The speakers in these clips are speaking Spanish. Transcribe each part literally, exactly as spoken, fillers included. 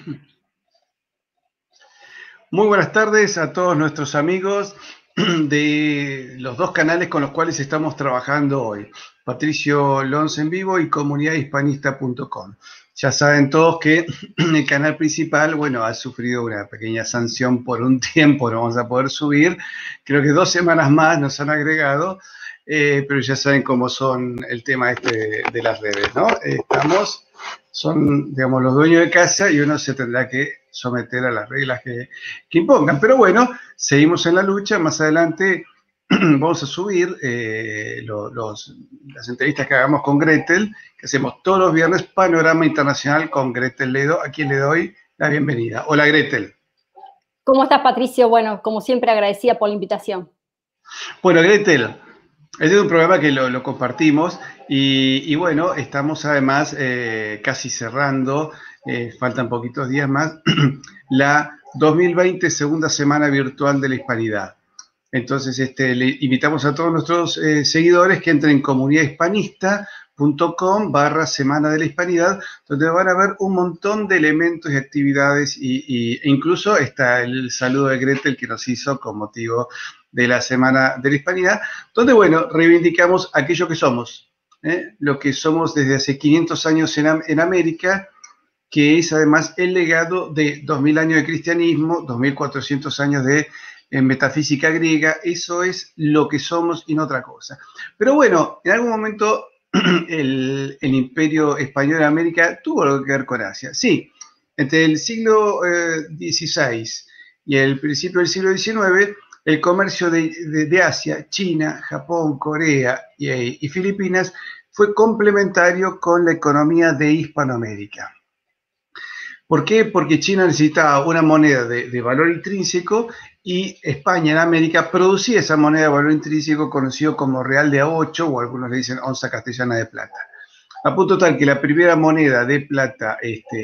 Muy buenas tardes a todos nuestros amigos de los dos canales con los cuales estamos trabajando hoy, Patricio Lons en vivo y comunidad hispanista punto com. Ya saben todos que el canal principal, bueno, ha sufrido una pequeña sanción por un tiempo, no vamos a poder subir, creo que dos semanas más nos han agregado, eh, pero ya saben cómo son el tema este de, de las redes, ¿no? Estamos, son, digamos, los dueños de casa y uno se tendrá que someter a las reglas que, que impongan. Pero bueno, seguimos en la lucha. Más adelante vamos a subir eh, los, los, las entrevistas que hagamos con Gretel, que hacemos todos los viernes, Panorama Internacional con Gretel Ledo, a quien le doy la bienvenida. Hola, Gretel. ¿Cómo estás, Patricio? Bueno, como siempre, agradecida por la invitación. Bueno, Gretel, este es un programa que lo, lo compartimos y, y bueno, estamos además eh, casi cerrando, eh, faltan poquitos días más, la dos mil veinte segunda semana virtual de la hispanidad. Entonces, este, le invitamos a todos nuestros eh, seguidores que entren en comunidad hispanista punto com barra semana de la hispanidad, donde van a ver un montón de elementos y actividades y, y, e incluso está el saludo de Gretel que nos hizo con motivo de la Semana de la Hispanidad, donde, bueno, reivindicamos aquello que somos, ¿eh? Lo que somos desde hace quinientos años en, en América, que es además el legado de dos mil años de cristianismo, dos mil cuatrocientos años de en metafísica griega, eso es lo que somos y no otra cosa. Pero bueno, en algún momento el, el imperio español en América tuvo algo que ver con Asia. Sí, entre el siglo eh, dieciséis y el principio del siglo diecinueve, el comercio de, de, de Asia, China, Japón, Corea y, y Filipinas fue complementario con la economía de Hispanoamérica. ¿Por qué? Porque China necesitaba una moneda de, de valor intrínseco y España en América producía esa moneda de valor intrínseco conocido como real de a ocho o algunos le dicen onza castellana de plata. A punto tal que la primera moneda de plata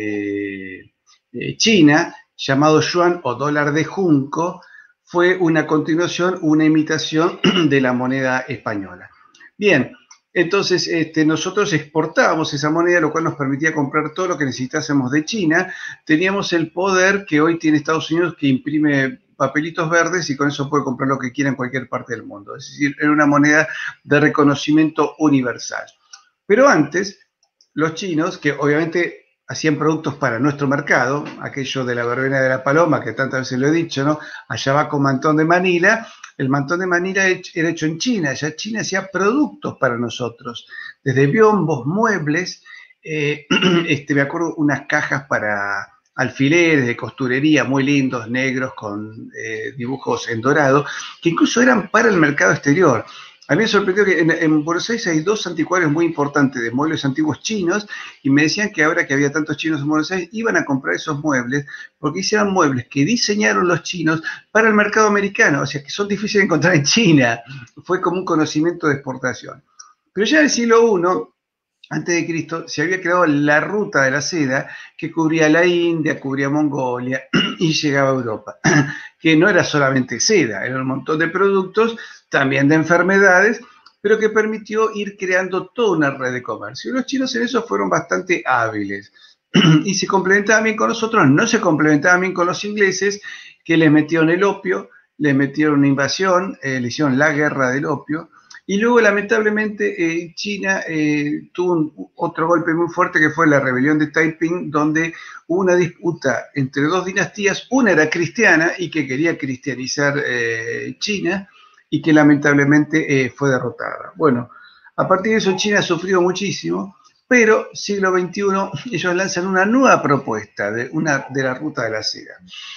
este, eh, china, llamado yuan o dólar de junco, fue una continuación, una imitación de la moneda española. Bien, entonces este, nosotros exportábamos esa moneda, lo cual nos permitía comprar todo lo que necesitásemos de China. Teníamos el poder que hoy tiene Estados Unidos, que imprime papelitos verdes y con eso puede comprar lo que quiera en cualquier parte del mundo. Es decir, era una moneda de reconocimiento universal. Pero antes, los chinos, que obviamente hacían productos para nuestro mercado, aquello de la verbena de la paloma, que tantas veces lo he dicho, ¿no? Allá va con mantón de Manila. El mantón de Manila era hecho en China, ya China hacía productos para nosotros, desde biombos, muebles, eh, este, me acuerdo unas cajas para alfileres de costurería muy lindos, negros, con eh, dibujos en dorado, que incluso eran para el mercado exterior. A mí me sorprendió que en, en Buenos Aires hay dos anticuarios muy importantes de muebles antiguos chinos y me decían que ahora que había tantos chinos en Buenos Aires iban a comprar esos muebles porque hicieron muebles que diseñaron los chinos para el mercado americano, o sea que son difíciles de encontrar en China. Fue como un conocimiento de exportación. Pero ya en el siglo primero, antes de Cristo, se había creado la ruta de la seda que cubría la India, cubría Mongolia y llegaba a Europa, que no era solamente seda, era un montón de productos, también de enfermedades, pero que permitió ir creando toda una red de comercio. Los chinos en eso fueron bastante hábiles y se complementaban bien con nosotros, no se complementaban bien con los ingleses, que les metieron el opio, les metieron una invasión, eh, le hicieron la guerra del opio. Y luego, lamentablemente, eh, China eh, tuvo un, otro golpe muy fuerte que fue la rebelión de Taiping, donde hubo una disputa entre dos dinastías. Una era cristiana y que quería cristianizar eh, China y que lamentablemente eh, fue derrotada. Bueno, a partir de eso China ha sufrido muchísimo, pero siglo veintiuno ellos lanzan una nueva propuesta de, una, de la ruta de la seda.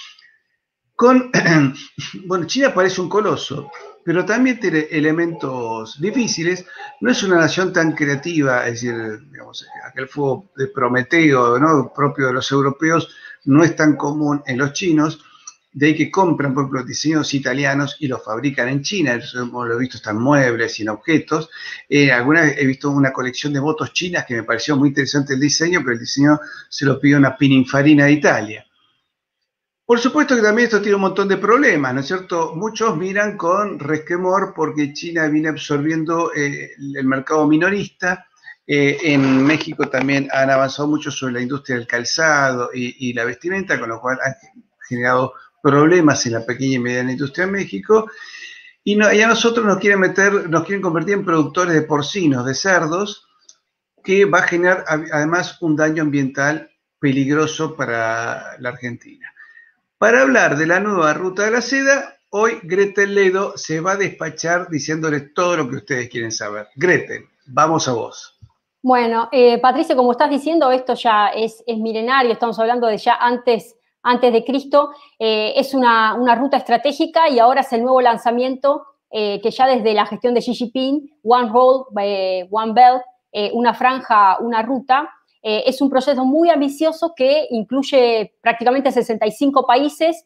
Con, bueno, China parece un coloso, pero también tiene elementos difíciles. No es una nación tan creativa, es decir, digamos, aquel fuego de Prometeo, ¿no?, propio de los europeos, no es tan común en los chinos, de ahí que compran, por ejemplo, diseños italianos y los fabrican en China. Eso hemos lo he visto, están muebles y en objetos. Eh, alguna vez he visto una colección de motos chinas que me pareció muy interesante el diseño, pero el diseño se lo pidió una Pininfarina de Italia. Por supuesto que también esto tiene un montón de problemas, ¿no es cierto? Muchos miran con resquemor porque China viene absorbiendo eh, el mercado minorista, Eh, en México también han avanzado mucho sobre la industria del calzado y, y la vestimenta, con lo cual han generado problemas en la pequeña y mediana industria en México. Y, no, y a nosotros nos quieren meter, nos quieren convertir en productores de porcinos, de cerdos, que va a generar además un daño ambiental peligroso para la Argentina. Para hablar de la nueva ruta de la seda, hoy Gretel Ledo se va a despachar diciéndoles todo lo que ustedes quieren saber. Gretel, vamos a vos. Bueno, eh, Patricio, como estás diciendo, esto ya es, es milenario, estamos hablando de ya antes, antes de Cristo, eh, es una, una ruta estratégica y ahora es el nuevo lanzamiento eh, que ya desde la gestión de Xi Jinping, One Road, eh, One Belt, eh, una franja, una ruta, eh, es un proceso muy ambicioso que incluye prácticamente sesenta y cinco países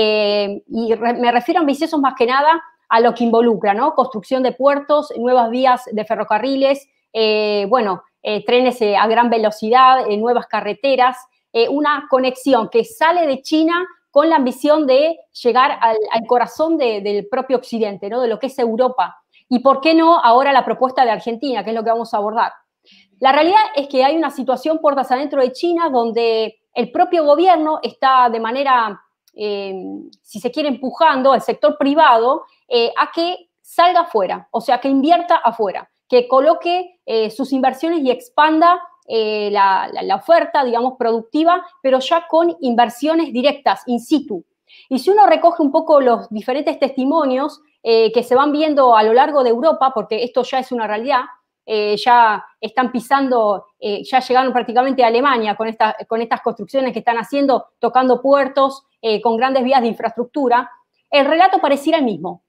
eh, y re, me refiero a ambiciosos más que nada a lo que involucra, ¿no? Construcción de puertos, nuevas vías de ferrocarriles, Eh, bueno, eh, trenes eh, a gran velocidad, eh, nuevas carreteras, eh, una conexión que sale de China con la ambición de llegar al, al corazón de, del propio Occidente, ¿no? De lo que es Europa. Y por qué no ahora la propuesta de Argentina, que es lo que vamos a abordar. La realidad es que hay una situación puertas adentro de China donde el propio gobierno está de manera, eh, si se quiere, empujando al sector privado eh, a que salga afuera, o sea, que invierta afuera, que coloque eh, sus inversiones y expanda eh, la, la, la oferta, digamos, productiva, pero ya con inversiones directas, in situ. Y si uno recoge un poco los diferentes testimonios eh, que se van viendo a lo largo de Europa, porque esto ya es una realidad, eh, ya están pisando, eh, ya llegaron prácticamente a Alemania con, esta, con estas construcciones que están haciendo, tocando puertos, eh, con grandes vías de infraestructura, el relato pareciera el mismo.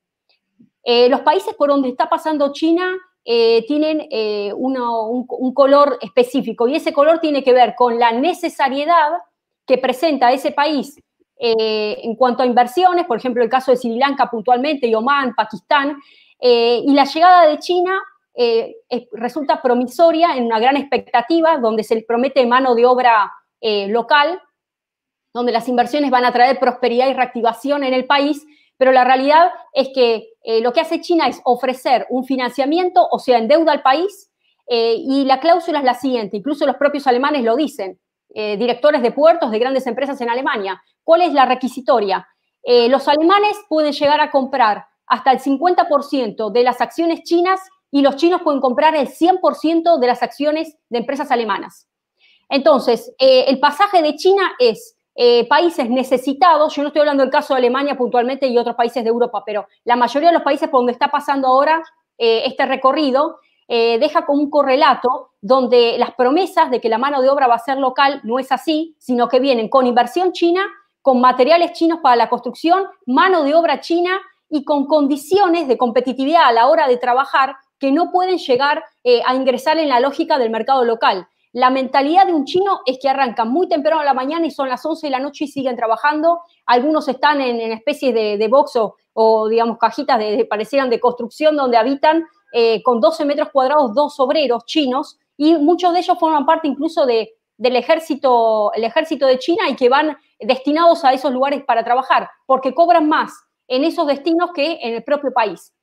Eh, los países por donde está pasando China Eh, tienen eh, uno, un, un color específico y ese color tiene que ver con la necesariedad que presenta ese país eh, en cuanto a inversiones, por ejemplo el caso de Sri Lanka puntualmente, y Omán, Pakistán, eh, y la llegada de China eh, es, resulta promisoria en una gran expectativa donde se les promete mano de obra eh, local, donde las inversiones van a traer prosperidad y reactivación en el país, pero la realidad es que eh, lo que hace China es ofrecer un financiamiento, o sea, endeuda al país, eh, y la cláusula es la siguiente, incluso los propios alemanes lo dicen, eh, directores de puertos de grandes empresas en Alemania. ¿Cuál es la requisitoria? Eh, los alemanes pueden llegar a comprar hasta el cincuenta por ciento de las acciones chinas y los chinos pueden comprar el cien por ciento de las acciones de empresas alemanas. Entonces, eh, el pasaje de China es Eh, países necesitados, yo no estoy hablando del caso de Alemania puntualmente y otros países de Europa, pero la mayoría de los países por donde está pasando ahora eh, este recorrido eh, deja como un correlato donde las promesas de que la mano de obra va a ser local no es así, sino que vienen con inversión china, con materiales chinos para la construcción, mano de obra china y con condiciones de competitividad a la hora de trabajar que no pueden llegar eh, a ingresar en la lógica del mercado local. La mentalidad de un chino es que arrancan muy temprano a la mañana y son las once de la noche y siguen trabajando. Algunos están en, en especies de, de box o, o, digamos, cajitas de, de, parecieran de construcción donde habitan eh, con doce metros cuadrados dos obreros chinos y muchos de ellos forman parte incluso de, del ejército, el ejército de China y que van destinados a esos lugares para trabajar porque cobran más en esos destinos que en el propio país.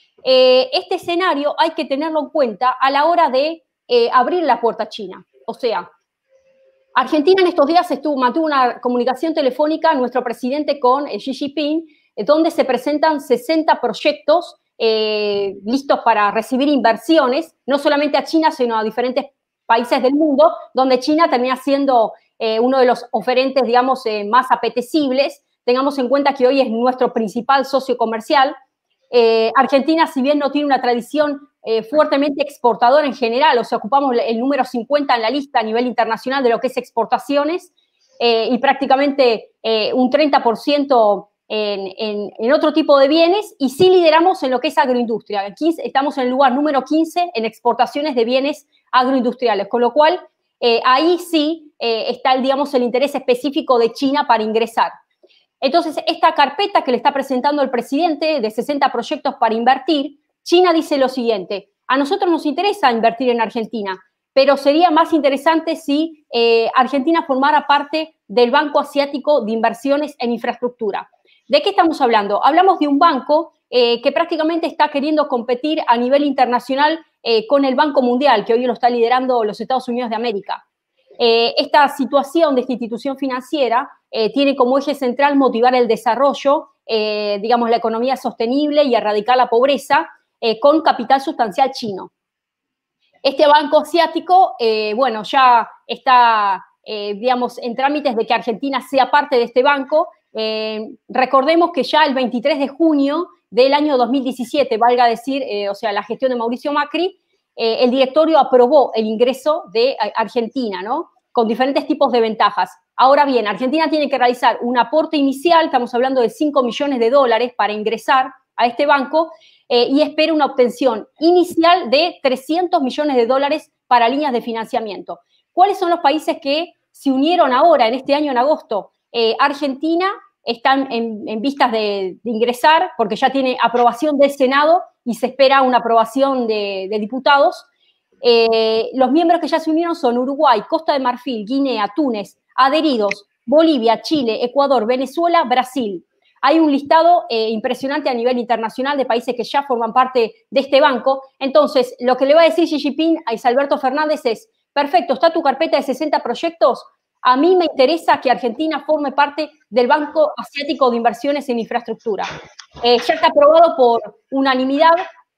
Eh, este escenario hay que tenerlo en cuenta a la hora de Eh, abrir la puerta a China. O sea, Argentina en estos días estuvo, mantuvo una comunicación telefónica, nuestro presidente con eh, Xi Jinping, eh, donde se presentan sesenta proyectos eh, listos para recibir inversiones, no solamente a China, sino a diferentes países del mundo, donde China termina siendo eh, uno de los oferentes, digamos, eh, más apetecibles. Tengamos en cuenta que hoy es nuestro principal socio comercial. Eh, Argentina, si bien no tiene una tradición Eh, fuertemente exportador en general, o sea, ocupamos el número cincuenta en la lista a nivel internacional de lo que es exportaciones eh, y prácticamente eh, un treinta por ciento en, en, en otro tipo de bienes y sí lideramos en lo que es agroindustria. Aquí estamos en el lugar número quince en exportaciones de bienes agroindustriales, con lo cual eh, ahí sí eh, está, el, digamos, el interés específico de China para ingresar. Entonces, esta carpeta que le está presentando el presidente de sesenta proyectos para invertir, China dice lo siguiente, a nosotros nos interesa invertir en Argentina, pero sería más interesante si eh, Argentina formara parte del Banco Asiático de Inversiones en Infraestructura. ¿De qué estamos hablando? Hablamos de un banco eh, que prácticamente está queriendo competir a nivel internacional eh, con el Banco Mundial, que hoy lo está liderando los Estados Unidos de América. Eh, esta situación de esta institución financiera eh, tiene como eje central motivar el desarrollo, eh, digamos, la economía sostenible y erradicar la pobreza eh, con capital sustancial chino. Este banco asiático, eh, bueno, ya está, eh, digamos, en trámites de que Argentina sea parte de este banco. Eh, recordemos que ya el veintitrés de junio del año dos mil diecisiete, valga decir, eh, o sea, la gestión de Mauricio Macri, eh, el directorio aprobó el ingreso de Argentina, ¿no? Con diferentes tipos de ventajas. Ahora bien, Argentina tiene que realizar un aporte inicial, estamos hablando de cinco millones de dólares para ingresar a este banco, eh, y espera una obtención inicial de trescientos millones de dólares para líneas de financiamiento. ¿Cuáles son los países que se unieron ahora, en este año, en agosto? Eh, Argentina están en, en vistas de, de ingresar, porque ya tiene aprobación del Senado y se espera una aprobación de, de diputados. Eh, los miembros que ya se unieron son Uruguay, Costa de Marfil, Guinea, Túnez, adheridos, Bolivia, Chile, Ecuador, Venezuela, Brasil. Hay un listado eh, impresionante a nivel internacional de países que ya forman parte de este banco. Entonces, lo que le va a decir Xi Jinping a Alberto Fernández es, perfecto, está tu carpeta de sesenta proyectos, a mí me interesa que Argentina forme parte del Banco Asiático de Inversiones en Infraestructura. Eh, ya está aprobado por unanimidad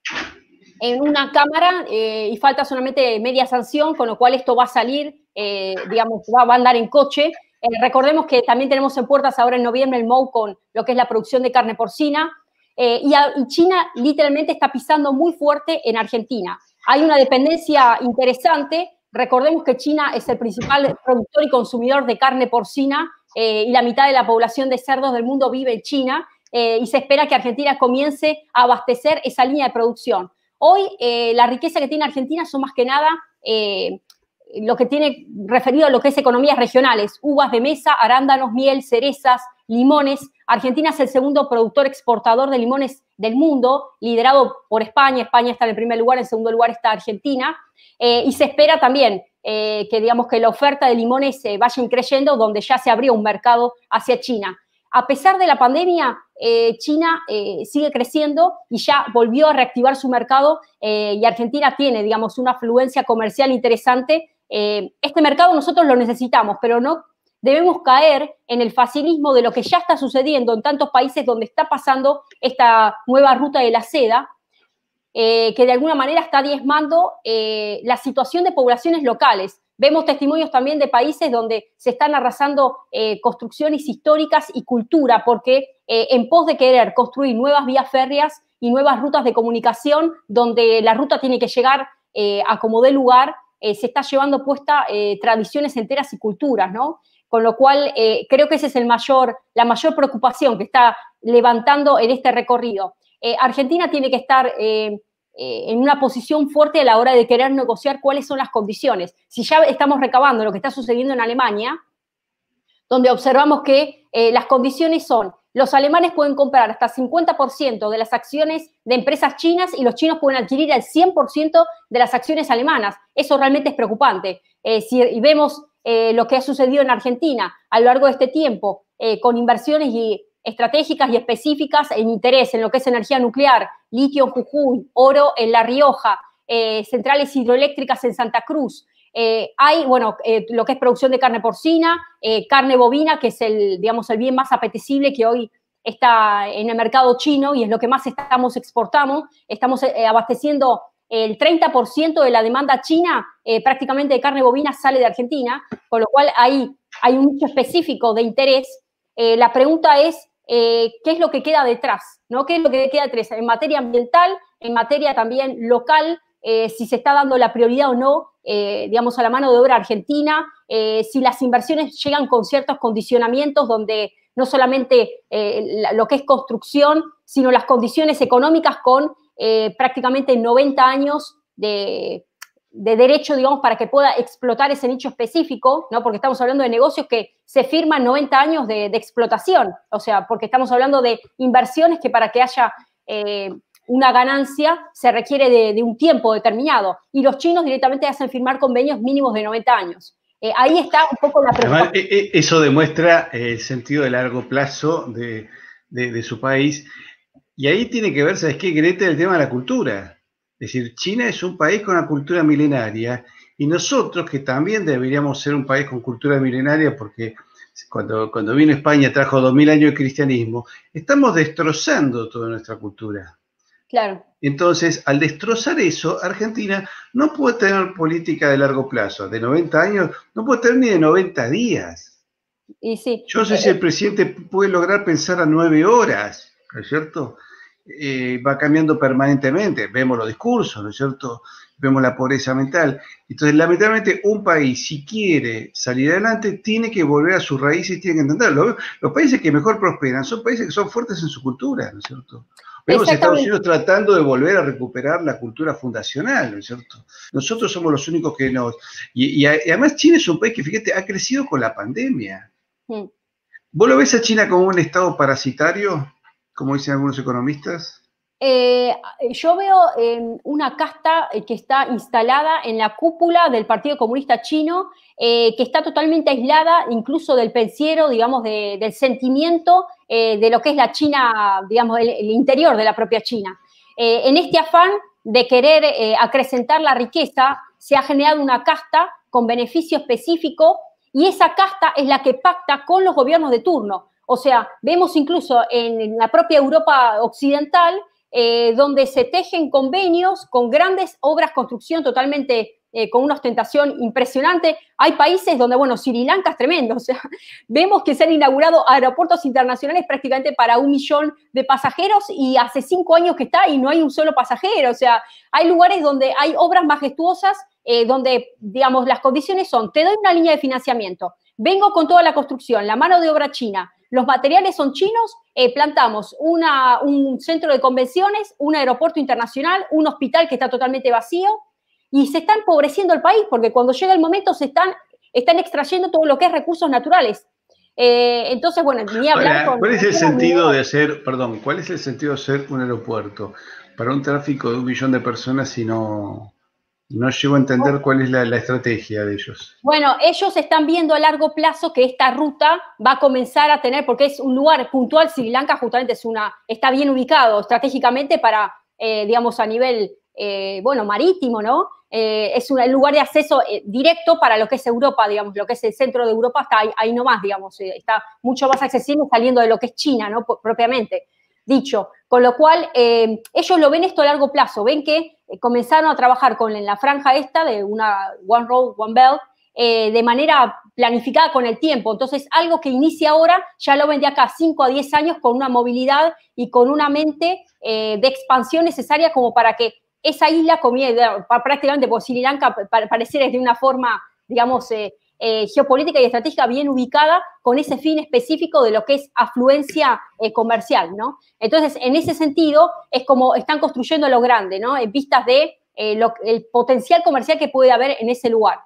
en una Cámara eh, y falta solamente media sanción, con lo cual esto va a salir, eh, digamos, va, va a andar en coche. Eh, recordemos que también tenemos en puertas ahora en noviembre el M O U con lo que es la producción de carne porcina, eh, y, a, y China literalmente está pisando muy fuerte en Argentina. Hay una dependencia interesante. Recordemos que China es el principal productor y consumidor de carne porcina eh, y la mitad de la población de cerdos del mundo vive en China, eh, y se espera que Argentina comience a abastecer esa línea de producción. Hoy eh, la riqueza que tiene Argentina son más que nada eh, lo que tiene referido a lo que es economías regionales, uvas de mesa, arándanos, miel, cerezas, limones. Argentina es el segundo productor exportador de limones del mundo, liderado por España. España está en el primer lugar, en segundo lugar está Argentina. Eh, y se espera también eh, que, digamos, que la oferta de limones eh, vaya creciendo, donde ya se abrió un mercado hacia China. A pesar de la pandemia, eh, China eh, sigue creciendo y ya volvió a reactivar su mercado, eh, y Argentina tiene, digamos, una afluencia comercial interesante. Eh, este mercado nosotros lo necesitamos, pero no debemos caer en el facilismo de lo que ya está sucediendo en tantos países donde está pasando esta nueva ruta de la seda, eh, que de alguna manera está diezmando eh, la situación de poblaciones locales. Vemos testimonios también de países donde se están arrasando eh, construcciones históricas y cultura, porque eh, en pos de querer construir nuevas vías férreas y nuevas rutas de comunicación, donde la ruta tiene que llegar eh, a como dé lugar, eh, se está llevando puesta eh, tradiciones enteras y culturas, ¿no? Con lo cual, eh, creo que esa es el mayor, la mayor preocupación que está levantando en este recorrido. Eh, Argentina tiene que estar eh, eh, en una posición fuerte a la hora de querer negociar cuáles son las condiciones. Si ya estamos recabando lo que está sucediendo en Alemania, donde observamos que eh, las condiciones son, los alemanes pueden comprar hasta cincuenta por ciento de las acciones de empresas chinas y los chinos pueden adquirir el cien por ciento de las acciones alemanas. Eso realmente es preocupante. Eh, si y vemos eh, lo que ha sucedido en Argentina a lo largo de este tiempo, eh, con inversiones y estratégicas y específicas en interés en lo que es energía nuclear, litio en Jujuy, oro en La Rioja, eh, centrales hidroeléctricas en Santa Cruz. Eh, hay, bueno, eh, lo que es producción de carne porcina, eh, carne bovina, que es el, digamos, el bien más apetecible que hoy está en el mercado chino y es lo que más estamos exportando. Estamos eh, abasteciendo el treinta por ciento de la demanda china, eh, prácticamente de carne bovina, sale de Argentina, con lo cual ahí hay un nicho específico de interés. Eh, la pregunta es, eh, ¿qué es lo que queda detrás? ¿No? ¿Qué es lo que queda detrás? En materia ambiental, en materia también local, eh, si se está dando la prioridad o no, eh, digamos, a la mano de obra argentina, eh, si las inversiones llegan con ciertos condicionamientos donde no solamente eh, lo que es construcción, sino las condiciones económicas con eh, prácticamente noventa años de, de derecho, digamos, para que pueda explotar ese nicho específico, ¿no? Porque estamos hablando de negocios que se firman noventa años de, de explotación, o sea, porque estamos hablando de inversiones que para que haya eh, una ganancia se requiere de, de un tiempo determinado, y los chinos directamente hacen firmar convenios mínimos de noventa años. Eh, ahí está un poco la preocupación. Además, eso demuestra el sentido de largo plazo de, de, de su país, y ahí tiene que ver, ¿sabes qué, Greta? El tema de la cultura. Es Es decir, China es un país con una cultura milenaria y nosotros, que también deberíamos ser un país con cultura milenaria, porque cuando, cuando vino España trajo dos mil años de cristianismo, estamos destrozando toda nuestra cultura. Claro. Entonces, al destrozar eso, Argentina no puede tener política de largo plazo, de noventa años, no puede tener ni de noventa días. Y sí. Yo no sé si el presidente puede lograr pensar a nueve horas, ¿no es cierto? Eh, va cambiando permanentemente, vemos los discursos, ¿no es cierto? Vemos la pobreza mental. Entonces, lamentablemente, un país, si quiere salir adelante, tiene que volver a sus raíces y tiene que entenderlo. Los países que mejor prosperan son países que son fuertes en su cultura, ¿no es cierto? Vemos a Estados Unidos tratando de volver a recuperar la cultura fundacional, ¿no es cierto? Nosotros somos los únicos que nos... Y, y además China es un país que, fíjate, ha crecido con la pandemia. Sí. ¿Vos lo ves a China como un estado parasitario, como dicen algunos economistas? Eh, yo veo eh, una casta que está instalada en la cúpula del Partido Comunista Chino, eh, que está totalmente aislada incluso del pensiero, digamos, de, del sentimiento eh, de lo que es la China, digamos, el, el interior de la propia China. Eh, en este afán de querer eh, acrecentar la riqueza, se ha generado una casta con beneficio específico y esa casta es la que pacta con los gobiernos de turno. O sea, vemos incluso en la propia Europa occidental Eh, donde se tejen convenios con grandes obras de construcción totalmente eh, con una ostentación impresionante. Hay países donde, bueno, Sri Lanka es tremendo, o sea, vemos que se han inaugurado aeropuertos internacionales prácticamente para un millón de pasajeros y hace cinco años que está y no hay un solo pasajero, o sea, hay lugares donde hay obras majestuosas, eh, donde, digamos, las condiciones son, te doy una línea de financiamiento, vengo con toda la construcción, la mano de obra china, los materiales son chinos, eh, plantamos una, un centro de convenciones, un aeropuerto internacional, un hospital que está totalmente vacío y se está empobreciendo el país porque cuando llega el momento se están, están extrayendo todo lo que es recursos naturales. Eh, entonces, bueno, ni hablar Ahora, con... ¿cuál es el sentido de hacer, perdón, cuál es el sentido de hacer un aeropuerto para un tráfico de un millón de personas si no... No llego a entender cuál es la, la estrategia de ellos. Bueno, ellos están viendo a largo plazo que esta ruta va a comenzar a tener, porque es un lugar puntual, Sri Lanka justamente es una, está bien ubicado estratégicamente para, eh, digamos, a nivel, eh, bueno, marítimo, ¿no? Eh, es un lugar de acceso eh, directo para lo que es Europa, digamos, lo que es el centro de Europa está ahí, ahí nomás, digamos, eh, está mucho más accesible saliendo de lo que es China, ¿no? P- propiamente dicho. Con lo cual, eh, ellos lo ven esto a largo plazo, ven que eh, comenzaron a trabajar con en la franja esta de una One Road, One Belt, eh, de manera planificada con el tiempo. Entonces, algo que inicia ahora, ya lo ven de acá cinco a diez años con una movilidad y con una mente eh, de expansión necesaria como para que esa isla, comiera, prácticamente por Sri Lanka, pareciera de una forma, digamos, eh, Eh, geopolítica y estratégica bien ubicada con ese fin específico de lo que es afluencia eh, comercial, ¿no? Entonces, en ese sentido, es como están construyendo lo grande, ¿no? En vistas de eh, lo, el potencial comercial que puede haber en ese lugar.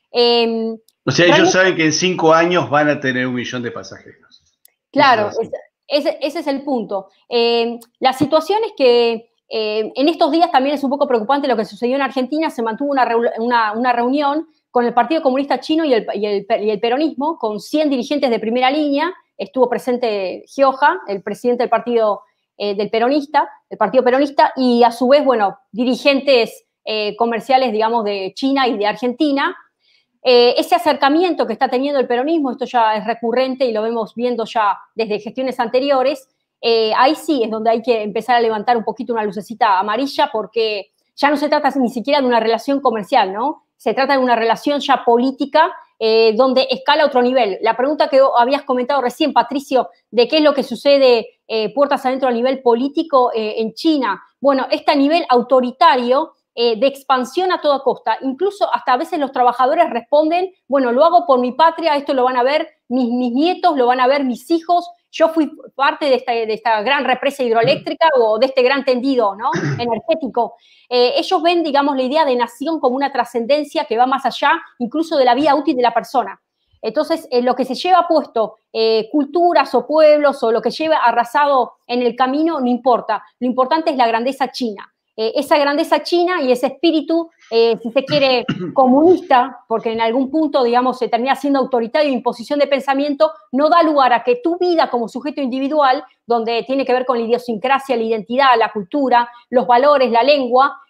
Eh, o sea, ellos saben que en cinco años van a tener un millón de pasajeros. Claro, es, ese, ese es el punto. Eh, la situación es que eh, en estos días también es un poco preocupante lo que sucedió en Argentina. Se mantuvo una, una, una reunión con el Partido Comunista Chino y el, y, el, y el peronismo, con cien dirigentes de primera línea. Estuvo presente Gioja, el presidente del partido eh, del peronista, del Partido Peronista, y a su vez, bueno, dirigentes eh, comerciales, digamos, de China y de Argentina. Eh, ese acercamiento que está teniendo el peronismo, esto ya es recurrente y lo vemos viendo ya desde gestiones anteriores, eh, ahí sí es donde hay que empezar a levantar un poquito una lucecita amarilla porque ya no se trata ni siquiera de una relación comercial, ¿no? Se trata de una relación ya política eh, donde escala a otro nivel. La pregunta que habías comentado recién, Patricio, de qué es lo que sucede eh, puertas adentro a nivel político eh, en China. Bueno, este nivel autoritario eh, de expansión a toda costa. Incluso hasta a veces los trabajadores responden, bueno, lo hago por mi patria, esto lo van a ver mis, mis nietos, lo van a ver mis hijos. Yo fui parte de esta, de esta gran represa hidroeléctrica o de este gran tendido, ¿no? energético. Eh, ellos ven, digamos, la idea de nación como una trascendencia que va más allá incluso de la vida útil de la persona. Entonces, eh, lo que se lleva puesto, eh, culturas o pueblos o lo que lleva arrasado en el camino, no importa. Lo importante es la grandeza china. Eh, esa grandeza china y ese espíritu, eh, si se quiere, comunista, porque en algún punto, digamos, se termina siendo autoritario, imposición de pensamiento, no da lugar a que tu vida como sujeto individual, donde tiene que ver con la idiosincrasia, la identidad, la cultura, los valores, la lengua,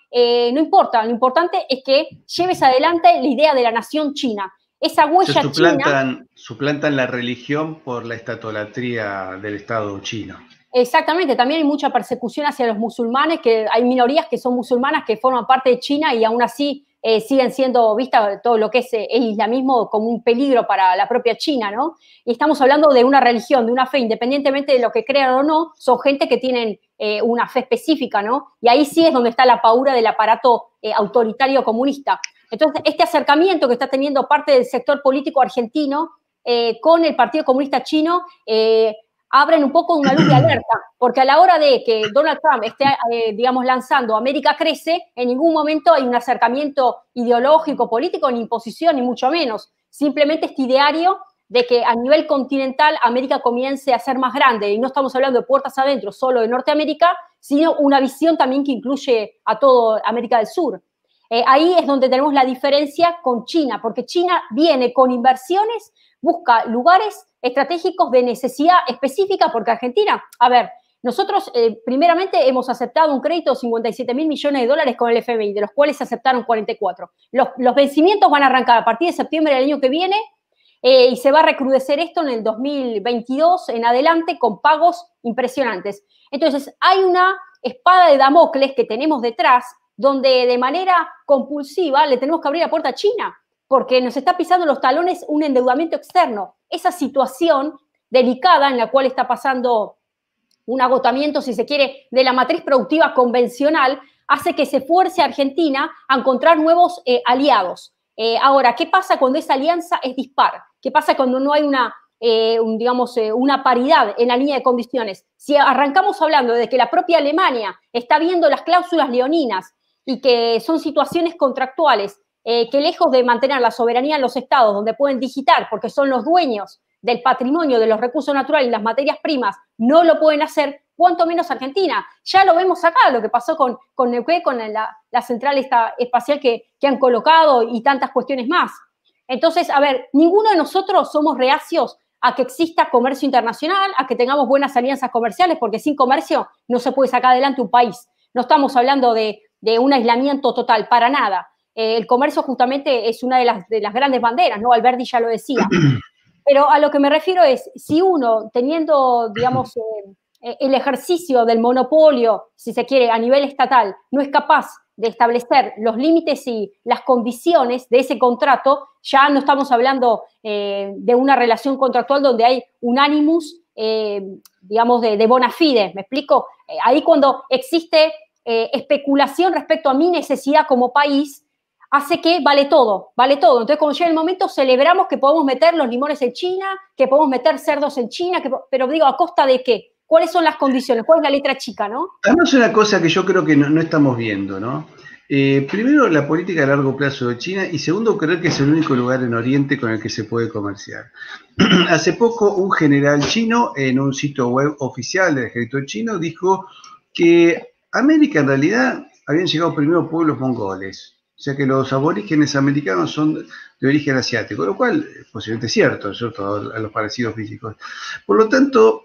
eh, no importa, lo importante es que lleves adelante la idea de la nación china. Esa huella Se suplantan, china... suplantan la religión por la estatolatría del Estado chino. Exactamente, también hay mucha persecución hacia los musulmanes, que hay minorías que son musulmanas que forman parte de China y aún así eh, siguen siendo vistas todo lo que es eh, el islamismo como un peligro para la propia China, ¿no? Y estamos hablando de una religión, de una fe, independientemente de lo que crean o no, son gente que tienen eh, una fe específica, ¿no? Y ahí sí es donde está la paura del aparato eh, autoritario comunista. Entonces, este acercamiento que está teniendo parte del sector político argentino eh, con el Partido Comunista Chino eh, abren un poco una luz de alerta, porque a la hora de que Donald Trump esté, eh, digamos, lanzando América Crece, en ningún momento hay un acercamiento ideológico, político, ni imposición, ni mucho menos. Simplemente este ideario de que a nivel continental América comience a ser más grande, y no estamos hablando de puertas adentro, solo de Norteamérica, sino una visión también que incluye a toda América del Sur. Eh, ahí es donde tenemos la diferencia con China, porque China viene con inversiones, busca lugares estratégicos de necesidad específica, porque Argentina, a ver, nosotros eh, primeramente hemos aceptado un crédito de cincuenta y siete mil millones de dólares con el F M I, de los cuales se aceptaron cuarenta y cuatro. Los, los vencimientos van a arrancar a partir de septiembre del año que viene eh, y se va a recrudecer esto en el dos mil veintidós en adelante con pagos impresionantes. Entonces, hay una espada de Damocles que tenemos detrás donde de manera compulsiva le tenemos que abrir la puerta a China, porque nos está pisando los talones un endeudamiento externo. Esa situación delicada en la cual está pasando un agotamiento, si se quiere, de la matriz productiva convencional, hace que se fuerce a Argentina a encontrar nuevos eh, aliados. Eh, ahora, ¿qué pasa cuando esa alianza es dispar? ¿Qué pasa cuando no hay una, eh, un, digamos, eh, una paridad en la línea de condiciones? Si arrancamos hablando de que la propia Alemania está viendo las cláusulas leoninas y que son situaciones contractuales eh, que lejos de mantener la soberanía en los estados, donde pueden digitar porque son los dueños del patrimonio, de los recursos naturales y las materias primas, no lo pueden hacer, cuanto menos Argentina. Ya lo vemos acá, lo que pasó con, con Neuquén, con la, la central esta espacial que, que han colocado y tantas cuestiones más. Entonces, a ver, ninguno de nosotros somos reacios a que exista comercio internacional, a que tengamos buenas alianzas comerciales, porque sin comercio no se puede sacar adelante un país. No estamos hablando de, de un aislamiento total, para nada. Eh, el comercio justamente es una de las, de las grandes banderas, ¿no? Alberti ya lo decía. Pero a lo que me refiero es, si uno, teniendo, digamos, eh, el ejercicio del monopolio, si se quiere, a nivel estatal, no es capaz de establecer los límites y las condiciones de ese contrato, ya no estamos hablando eh, de una relación contractual donde hay un animus, eh, digamos, de, de bona fide, ¿me explico? Eh, ahí cuando existe eh, especulación respecto a mi necesidad como país, hace que vale todo, vale todo. Entonces, cuando llega el momento, celebramos que podemos meter los limones en China, que podemos meter cerdos en China, que, pero digo, ¿a costa de qué? ¿Cuáles son las condiciones? ¿Cuál es la letra chica, no? Además, una cosa que yo creo que no, no estamos viendo, ¿no? Eh, primero, la política a largo plazo de China, y segundo, creer que es el único lugar en Oriente con el que se puede comerciar. Hace poco, un general chino, en un sitio web oficial del ejército chino, dijo que América, en realidad, habían llegado primero pueblos mongoles. O sea que los aborígenes americanos son de origen asiático, lo cual posiblemente es cierto, ¿cierto? A los parecidos físicos. Por lo tanto,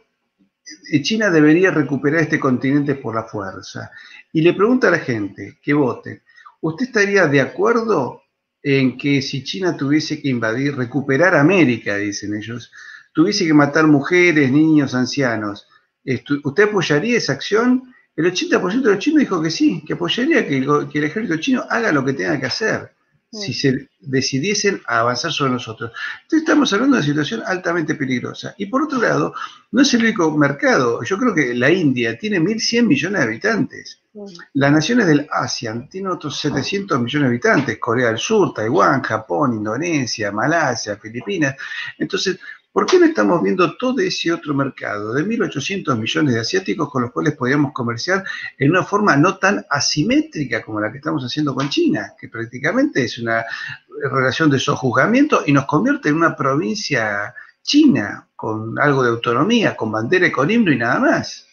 China debería recuperar este continente por la fuerza. Y le pregunta a la gente que vote, ¿usted estaría de acuerdo en que si China tuviese que invadir, recuperar América, dicen ellos, tuviese que matar mujeres, niños, ancianos, ¿usted apoyaría esa acción? El ochenta por ciento de los chinos dijo que sí, que apoyaría que el, que el ejército chino haga lo que tenga que hacer, si se decidiesen a avanzar sobre nosotros. Entonces estamos hablando de una situación altamente peligrosa. Y por otro lado, no es el único mercado. Yo creo que la India tiene mil cien millones de habitantes. Las naciones del ASEAN tienen otros setecientos millones de habitantes. Corea del Sur, Taiwán, Japón, Indonesia, Malasia, Filipinas. Entonces, ¿por qué no estamos viendo todo ese otro mercado de mil ochocientos millones de asiáticos con los cuales podríamos comerciar en una forma no tan asimétrica como la que estamos haciendo con China, que prácticamente es una relación de sojuzgamiento y nos convierte en una provincia china con algo de autonomía, con bandera y con himno y nada más?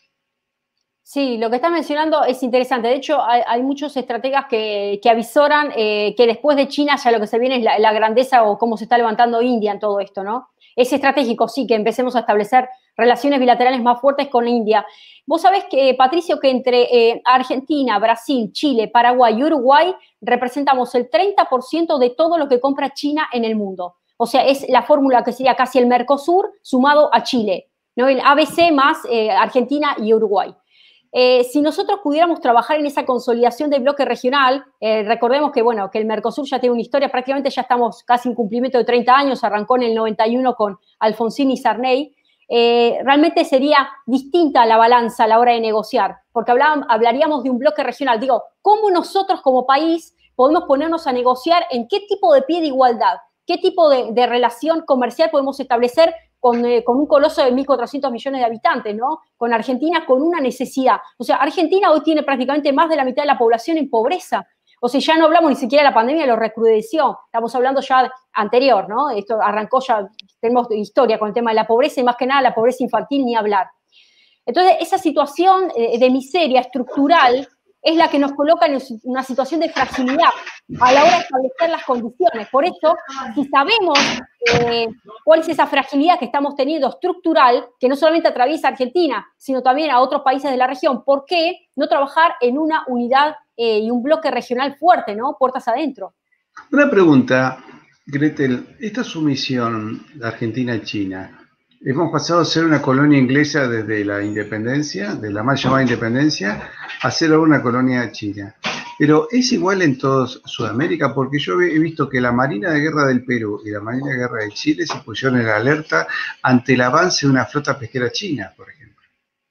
Sí, lo que está mencionando es interesante. De hecho, hay, hay muchos estrategas que, que avisoran eh, que después de China ya lo que se viene es la, la grandeza o cómo se está levantando India en todo esto, ¿no? es estratégico, sí, que empecemos a establecer relaciones bilaterales más fuertes con India. Vos sabés que, Patricio, que entre eh, Argentina, Brasil, Chile, Paraguay y Uruguay representamos el treinta por ciento de todo lo que compra China en el mundo. O sea, es la fórmula que sería casi el Mercosur sumado a Chile, ¿no? El A B C más eh, Argentina y Uruguay. Eh, si nosotros pudiéramos trabajar en esa consolidación del bloque regional, eh, recordemos que, bueno, que el Mercosur ya tiene una historia, prácticamente ya estamos casi en cumplimiento de treinta años, arrancó en el noventa y uno con Alfonsín y Sarney, eh, realmente sería distinta la balanza a la hora de negociar, porque hablaban, hablaríamos de un bloque regional. Digo, ¿cómo nosotros como país podemos ponernos a negociar en qué tipo de pie de igualdad, qué tipo de, de relación comercial podemos establecer Con, eh, con un coloso de mil cuatrocientos millones de habitantes, ¿no? Con Argentina con una necesidad. O sea, Argentina hoy tiene prácticamente más de la mitad de la población en pobreza. O sea, ya no hablamos ni siquiera de la pandemia, lo recrudeció. Estamos hablando ya anterior, ¿no? Esto arrancó ya, tenemos historia con el tema de la pobreza y más que nada la pobreza infantil, ni hablar. Entonces, esa situación de miseria estructural es la que nos coloca en una situación de fragilidad a la hora de establecer las condiciones. Por eso, si sabemos eh, cuál es esa fragilidad que estamos teniendo estructural, que no solamente atraviesa Argentina, sino también a otros países de la región, ¿por qué no trabajar en una unidad eh, y un bloque regional fuerte, ¿no? Puertas adentro. Una pregunta, Gretel, esta sumisión de Argentina y China, hemos pasado a ser una colonia inglesa desde la independencia, de la mal llamada independencia, a ser ahora una colonia china. Pero ¿es igual en toda Sudamérica? Porque yo he visto que la Marina de Guerra del Perú y la Marina de Guerra de Chile se pusieron en alerta ante el avance de una flota pesquera china, por ejemplo.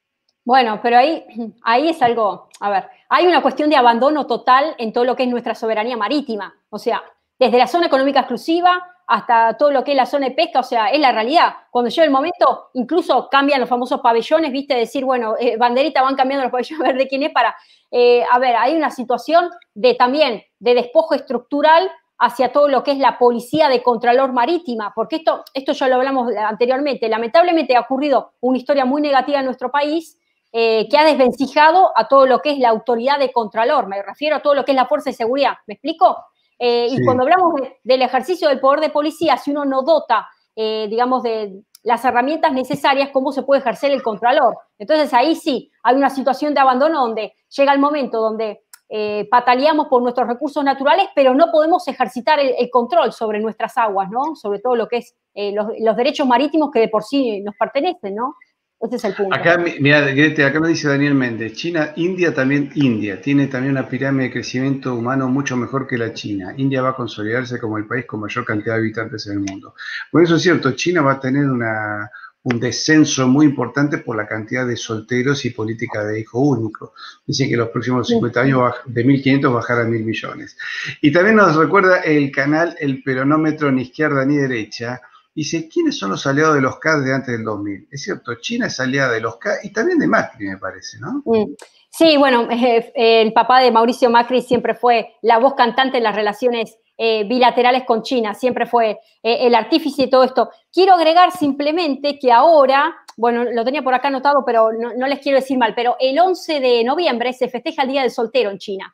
Bueno, pero ahí, ahí es algo, a ver, hay una cuestión de abandono total en todo lo que es nuestra soberanía marítima. O sea, desde la zona económica exclusiva hasta todo lo que es la zona de pesca, o sea, es la realidad. Cuando llega el momento, incluso cambian los famosos pabellones, viste, decir, bueno, eh, banderita, van cambiando los pabellones a ver de quién es para, eh, a ver, hay una situación de también de despojo estructural hacia todo lo que es la policía de contralor marítima, porque esto, esto ya lo hablamos anteriormente, lamentablemente ha ocurrido una historia muy negativa en nuestro país, eh, que ha desvencijado a todo lo que es la autoridad de contralor, me refiero a todo lo que es la fuerza de seguridad, ¿me explico? Eh, sí. Y cuando hablamos de, del ejercicio del poder de policía, si uno no dota, eh, digamos, de las herramientas necesarias, ¿cómo se puede ejercer el contralor? Entonces ahí sí, hay una situación de abandono donde llega el momento donde eh, pataleamos por nuestros recursos naturales, pero no podemos ejercitar el, el control sobre nuestras aguas, ¿no? Sobre todo lo que es eh, los, los derechos marítimos que de por sí nos pertenecen, ¿no? Ese es el punto. Acá, mira, acá me dice Daniel Méndez, China, India también, India, tiene también una pirámide de crecimiento humano mucho mejor que la China. India va a consolidarse como el país con mayor cantidad de habitantes en el mundo. Por eso es cierto, China va a tener una, un descenso muy importante por la cantidad de solteros y política de hijo único. Dicen que los próximos cincuenta años de mil quinientos bajar a mil millones. Y también nos recuerda el canal El Peronómetro ni izquierda ni derecha. Dice, ¿quiénes son los aliados de los K desde antes del dos mil? Es cierto, China es aliada de los K y también de Macri, me parece, ¿no? Sí, bueno, eh, el papá de Mauricio Macri siempre fue la voz cantante en las relaciones eh, bilaterales con China, siempre fue eh, el artífice de todo esto. Quiero agregar simplemente que ahora, bueno, lo tenía por acá anotado, pero no, no les quiero decir mal, pero el once de noviembre se festeja el Día del Soltero en China.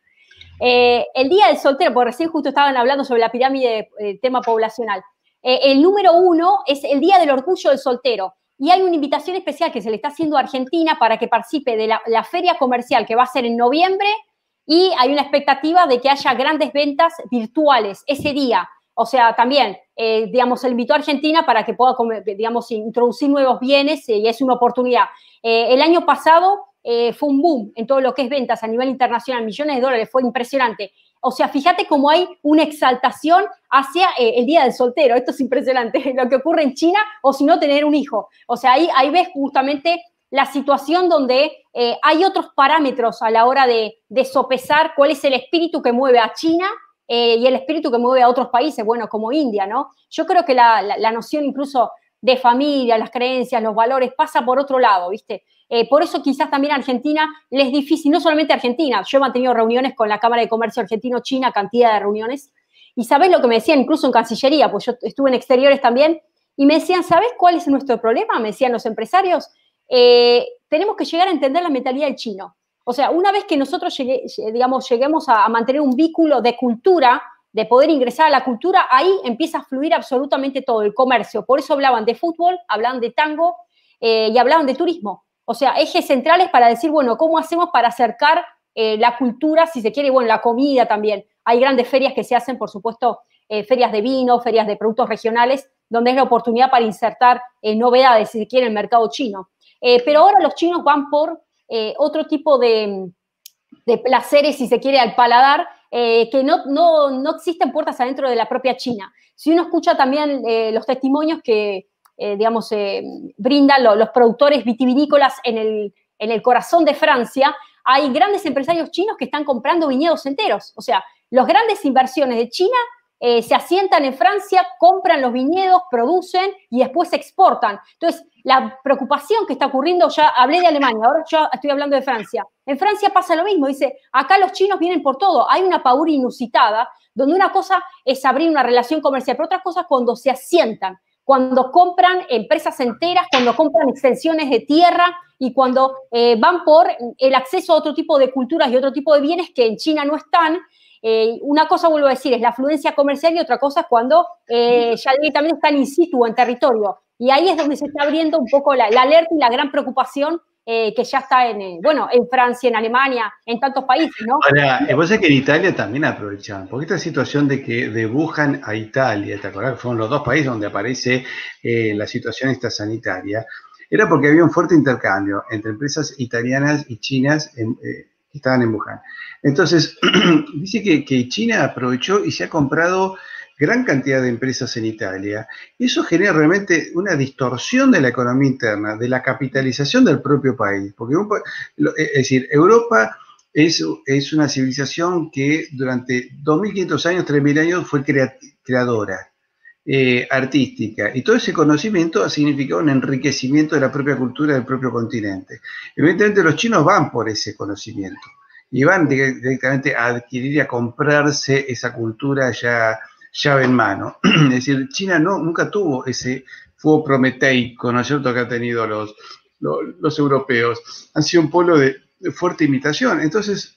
Eh, el Día del Soltero, porque recién justo estaban hablando sobre la pirámide, eh, tema poblacional. Eh, el número uno es el Día del Orgullo del Soltero y hay una invitación especial que se le está haciendo a Argentina para que participe de la, la feria comercial que va a ser en noviembre y hay una expectativa de que haya grandes ventas virtuales ese día. O sea, también, eh, digamos, se invitó a Argentina para que pueda, digamos, introducir nuevos bienes eh, y es una oportunidad. Eh, el año pasado eh, fue un boom en todo lo que es ventas a nivel internacional, millones de dólares, fue impresionante. O sea, fíjate cómo hay una exaltación hacia eh, el Día del Soltero. Esto es impresionante, lo que ocurre en China, o si no, tener un hijo. O sea, ahí, ahí ves justamente la situación donde eh, hay otros parámetros a la hora de, de sopesar cuál es el espíritu que mueve a China eh, y el espíritu que mueve a otros países, bueno, como India, ¿no? Yo creo que la, la, la noción incluso de familia, las creencias, los valores, pasa por otro lado, ¿viste? Eh, por eso quizás también a Argentina les es difícil, no solamente a Argentina, yo he mantenido reuniones con la Cámara de Comercio Argentino-China, cantidad de reuniones, y ¿sabés lo que me decían? Incluso en Cancillería, pues yo estuve en exteriores también, y me decían, ¿sabés cuál es nuestro problema? Me decían los empresarios, eh, tenemos que llegar a entender la mentalidad del chino. O sea, una vez que nosotros llegue, digamos, lleguemos a, a mantener un vínculo de cultura, de poder ingresar a la cultura, ahí empieza a fluir absolutamente todo, el comercio. Por eso hablaban de fútbol, hablaban de tango eh, y hablaban de turismo. O sea, ejes centrales para decir, bueno, ¿cómo hacemos para acercar eh, la cultura, si se quiere, bueno, la comida también? Hay grandes ferias que se hacen, por supuesto, eh, ferias de vino, ferias de productos regionales, donde es la oportunidad para insertar eh, novedades, si se quiere, en el mercado chino. Eh, pero ahora los chinos van por eh, otro tipo de, de placeres, si se quiere, al paladar, eh, que no, no, no existen puertas adentro de la propia China. Si uno escucha también eh, los testimonios que, eh, digamos, eh, brindan lo, los productores vitivinícolas en el, en el corazón de Francia, hay grandes empresarios chinos que están comprando viñedos enteros. O sea, las grandes inversiones de China eh, se asientan en Francia, compran los viñedos, producen y después se exportan. Entonces, la preocupación que está ocurriendo, ya hablé de Alemania, ahora yo estoy hablando de Francia. En Francia pasa lo mismo, dice, acá los chinos vienen por todo. Hay una paura inusitada, donde una cosa es abrir una relación comercial, pero otra cosa es cuando se asientan, cuando compran empresas enteras, cuando compran extensiones de tierra y cuando eh, van por el acceso a otro tipo de culturas y otro tipo de bienes que en China no están. Eh, una cosa, vuelvo a decir, es la afluencia comercial y otra cosa es cuando eh, ya directamente están in situ, en territorio. Y ahí es donde se está abriendo un poco la, la alerta y la gran preocupación eh, que ya está en, eh, bueno, en Francia, en Alemania, en tantos países, ¿no? Ahora, vos sabés que en Italia también aprovechaban, porque esta situación de que de Wuhan a Italia, ¿te acordás? Fueron los dos países donde aparece eh, la situación esta sanitaria, era porque había un fuerte intercambio entre empresas italianas y chinas en, eh, que estaban en Wuhan. Entonces, dice que, que China aprovechó y se ha comprado gran cantidad de empresas en Italia. Y eso genera realmente una distorsión de la economía interna, de la capitalización del propio país. Porque, un, es decir, Europa es, es una civilización que durante dos mil quinientos años, tres mil años fue crea, creadora, eh, artística. Y todo ese conocimiento ha significado un enriquecimiento de la propia cultura del propio continente. Evidentemente los chinos van por ese conocimiento. Y van directamente a adquirir y a comprarse esa cultura ya llave en mano. Es decir, China no, nunca tuvo ese fuego prometeico, ¿no es cierto?, que han tenido los, los, los europeos. Han sido un pueblo de, de fuerte imitación. Entonces,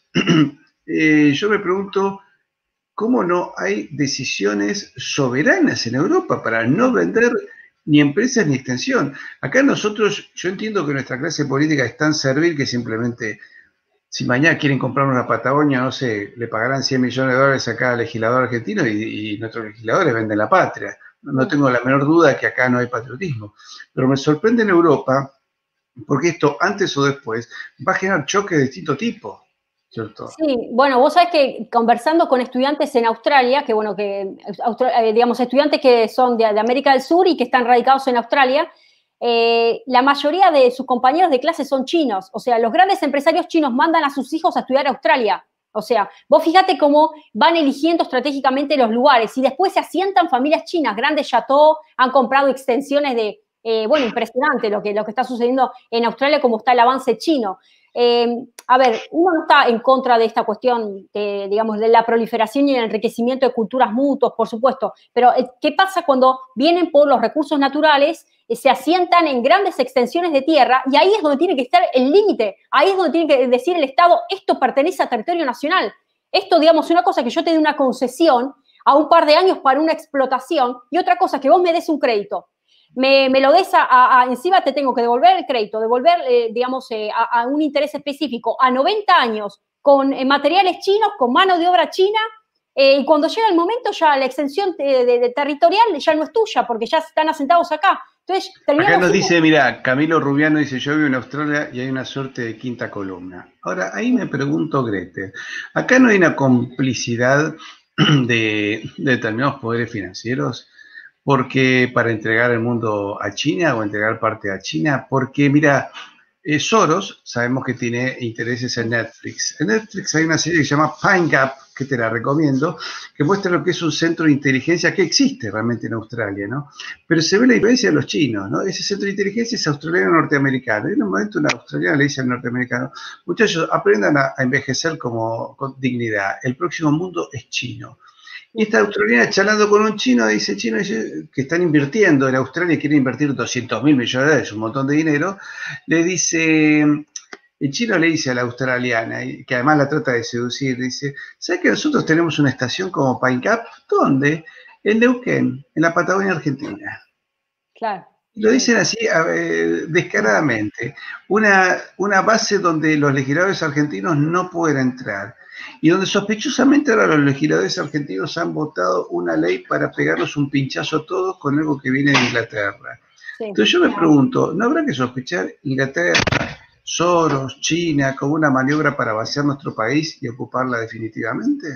eh, yo me pregunto, ¿cómo no hay decisiones soberanas en Europa para no vender ni empresas ni extensión? Acá nosotros, yo entiendo que nuestra clase política es tan servil que simplemente, si mañana quieren comprar una Patagonia, no sé, le pagarán cien millones de dólares a cada legislador argentino y, y nuestros legisladores venden la patria. No tengo la menor duda de que acá no hay patriotismo. Pero me sorprende en Europa, porque esto, antes o después, va a generar choques de distinto tipo, ¿cierto? Sí, bueno, vos sabés que conversando con estudiantes en Australia, que bueno, que digamos, estudiantes que son de, de América del Sur y que están radicados en Australia, Eh, la mayoría de sus compañeros de clase son chinos. O sea, los grandes empresarios chinos mandan a sus hijos a estudiar a Australia. O sea, vos fíjate cómo van eligiendo estratégicamente los lugares y después se asientan familias chinas, grandes chateaux, han comprado extensiones de, eh, bueno, impresionante lo que, lo que está sucediendo en Australia, cómo está el avance chino. Eh, a ver, uno no está en contra de esta cuestión, de, digamos, de la proliferación y el enriquecimiento de culturas mutuas, por supuesto, pero ¿qué pasa cuando vienen por los recursos naturales, se asientan en grandes extensiones de tierra y ahí es donde tiene que estar el límite, ahí es donde tiene que decir el Estado, esto pertenece a territorio nacional, esto, digamos, una cosa que yo te dé una concesión a un par de años para una explotación y otra cosa que vos me des un crédito. Me, me lo des a, a, a, encima te tengo que devolver el crédito, devolver, eh, digamos, eh, a, a un interés específico a noventa años con eh, materiales chinos, con mano de obra china, eh, y cuando llega el momento ya la extensión de, de, de territorial ya no es tuya porque ya están asentados acá. Entonces, acá nos dice, mira, Camilo Rubiano dice, yo vivo en Australia y hay una suerte de quinta columna. Ahora, ahí me pregunto, Grete, acá no hay una complicidad de, de determinados poderes financieros, porque para entregar el mundo a China o entregar parte a China, porque mira, eh, Soros sabemos que tiene intereses en Netflix. En Netflix hay una serie que se llama Pine Gap, que te la recomiendo, que muestra lo que es un centro de inteligencia que existe realmente en Australia, ¿no? Pero se ve la influencia de los chinos, ¿no? Ese centro de inteligencia es australiano-norteamericano. Y en un momento una australiana le dice al norteamericano, muchachos, aprendan a, a envejecer como, con dignidad. El próximo mundo es chino. Y esta australiana charlando con un chino, dice, chino dice, que están invirtiendo en Australia y quieren invertir doscientos mil millones de dólares, un montón de dinero, le dice, el chino le dice a la australiana, que además la trata de seducir, dice, ¿sabes que nosotros tenemos una estación como Pine Gap? ¿Dónde? En Neuquén, en la Patagonia Argentina. Claro. Lo dicen así eh, descaradamente. Una, una base donde los legisladores argentinos no pueden entrar y donde sospechosamente ahora los legisladores argentinos han votado una ley para pegarnos un pinchazo a todos con algo que viene de Inglaterra. Sí. Entonces yo me pregunto, ¿no habrá que sospechar Inglaterra, Soros, China, como una maniobra para vaciar nuestro país y ocuparla definitivamente?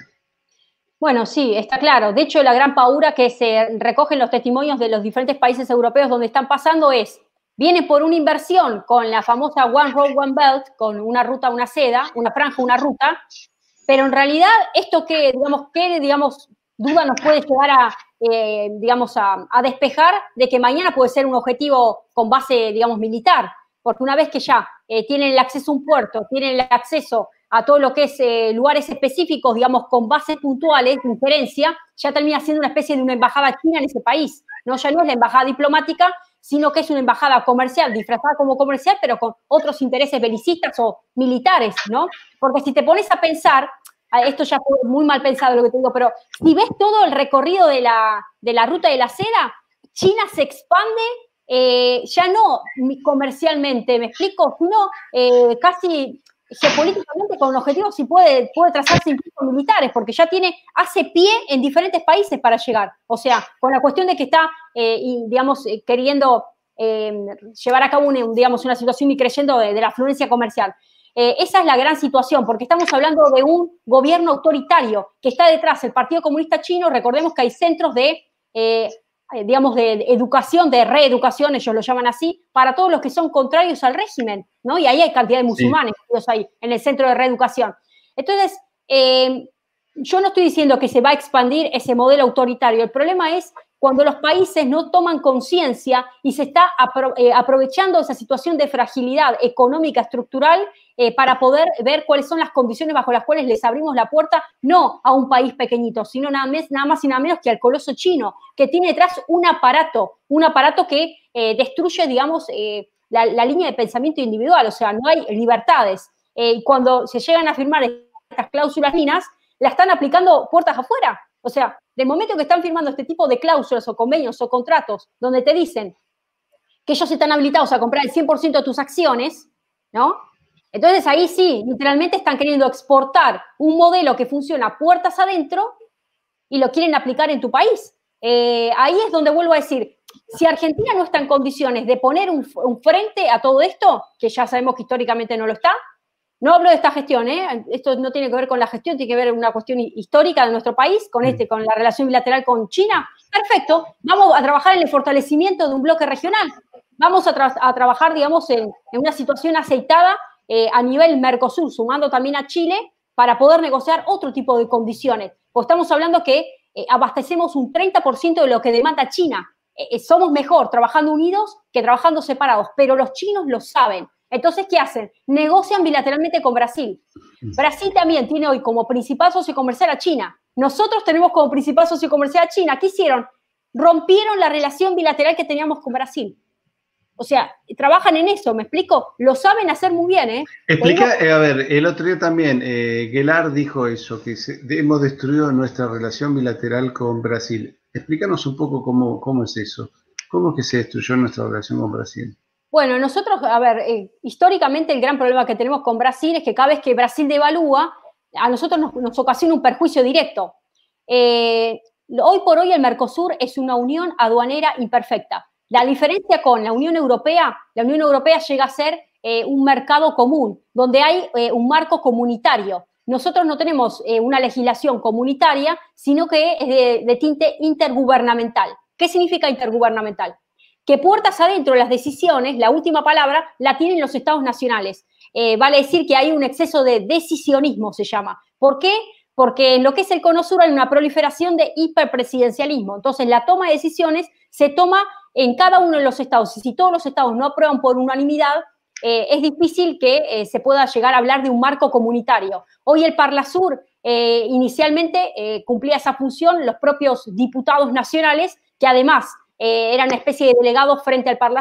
Bueno, sí, está claro. De hecho, la gran paura que se recogen los testimonios de los diferentes países europeos donde están pasando es, viene por una inversión con la famosa One Road, One Belt, con una ruta, una seda, una franja, una ruta, pero en realidad esto que, digamos, qué, digamos, duda nos puede llegar a, eh, digamos, a, a despejar de que mañana puede ser un objetivo con base, digamos, militar, porque una vez que ya eh, tienen el acceso a un puerto, tienen el acceso a todo lo que es eh, lugares específicos, digamos, con bases puntuales de injerencia, ya termina siendo una especie de una embajada china en ese país, ¿no? Ya no es la embajada diplomática, sino que es una embajada comercial, disfrazada como comercial, pero con otros intereses belicistas o militares, ¿no? Porque si te pones a pensar, esto ya fue muy mal pensado lo que te digo, pero si ves todo el recorrido de la, de la ruta de la seda, China se expande eh, ya no comercialmente, ¿me explico? Sino eh, casi geopolíticamente con objetivos sí puede, puede trazarse incluso militares, porque ya tiene, hace pie en diferentes países para llegar. O sea, con la cuestión de que está, eh, y, digamos, eh, queriendo eh, llevar a cabo un, digamos, una situación y creyendo de, de la afluencia comercial. Eh, esa es la gran situación, porque estamos hablando de un gobierno autoritario que está detrás del Partido Comunista Chino. Recordemos que hay centros de... Eh, digamos, de educación, de reeducación, ellos lo llaman así, para todos los que son contrarios al régimen, ¿no? Y ahí hay cantidad de musulmanes, sí, ahí, en el centro de reeducación. Entonces, eh, yo no estoy diciendo que se va a expandir ese modelo autoritario. El problema es cuando los países no toman conciencia y se está apro eh, aprovechando esa situación de fragilidad económica estructural eh, para poder ver cuáles son las condiciones bajo las cuales les abrimos la puerta, no a un país pequeñito, sino nada más, nada más y nada menos que al coloso chino, que tiene detrás un aparato, un aparato que eh, destruye, digamos, eh, la, la línea de pensamiento individual, o sea, no hay libertades. Eh, y cuando se llegan a firmar estas cláusulas minas, la están aplicando puertas afuera. O sea, del momento que están firmando este tipo de cláusulas o convenios o contratos donde te dicen que ellos están habilitados a comprar el cien por ciento de tus acciones, ¿no? Entonces ahí sí, literalmente están queriendo exportar un modelo que funciona puertas adentro y lo quieren aplicar en tu país. Eh, ahí es donde vuelvo a decir, si Argentina no está en condiciones de poner un, un frente a todo esto, que ya sabemos que históricamente no lo está, no hablo de esta gestión, ¿eh? Esto no tiene que ver con la gestión, tiene que ver con una cuestión histórica de nuestro país, con, este, con la relación bilateral con China. Perfecto, vamos a trabajar en el fortalecimiento de un bloque regional. Vamos a, tra a trabajar, digamos, en, en una situación aceitada eh, a nivel Mercosur, sumando también a Chile, para poder negociar otro tipo de condiciones. Pues estamos hablando que eh, abastecemos un treinta por ciento de lo que demanda China. Eh, somos mejor trabajando unidos que trabajando separados, pero los chinos lo saben. Entonces, ¿qué hacen? Negocian bilateralmente con Brasil. Brasil también tiene hoy como principal socio comercial a China. Nosotros tenemos como principal socio comercial a China. ¿Qué hicieron? Rompieron la relación bilateral que teníamos con Brasil. O sea, trabajan en eso, ¿me explico? Lo saben hacer muy bien, ¿eh? Explica, eh, a ver, el otro día también, eh, Guelar dijo eso, que se, hemos destruido nuestra relación bilateral con Brasil. Explícanos un poco cómo, cómo es eso. ¿Cómo es que se destruyó nuestra relación con Brasil? Bueno, nosotros, a ver, eh, históricamente el gran problema que tenemos con Brasil es que cada vez que Brasil devalúa, a nosotros nos, nos ocasiona un perjuicio directo. Eh, hoy por hoy el Mercosur es una unión aduanera imperfecta. La diferencia con la Unión Europea, la Unión Europea llega a ser eh, un mercado común, donde hay eh, un marco comunitario. Nosotros no tenemos eh, una legislación comunitaria, sino que es de, de tinte intergubernamental. ¿Qué significa intergubernamental? Que puertas adentro de las decisiones, la última palabra, la tienen los estados nacionales. Eh, vale decir que hay un exceso de decisionismo, se llama. ¿Por qué? Porque en lo que es el Cono Sur hay una proliferación de hiperpresidencialismo. Entonces, la toma de decisiones se toma en cada uno de los estados. Y si todos los estados no aprueban por unanimidad, eh, es difícil que eh, se pueda llegar a hablar de un marco comunitario. Hoy el Parlasur eh, inicialmente eh, cumplía esa función, los propios diputados nacionales, que además Eh, eran una especie de delegados frente al Parlasur,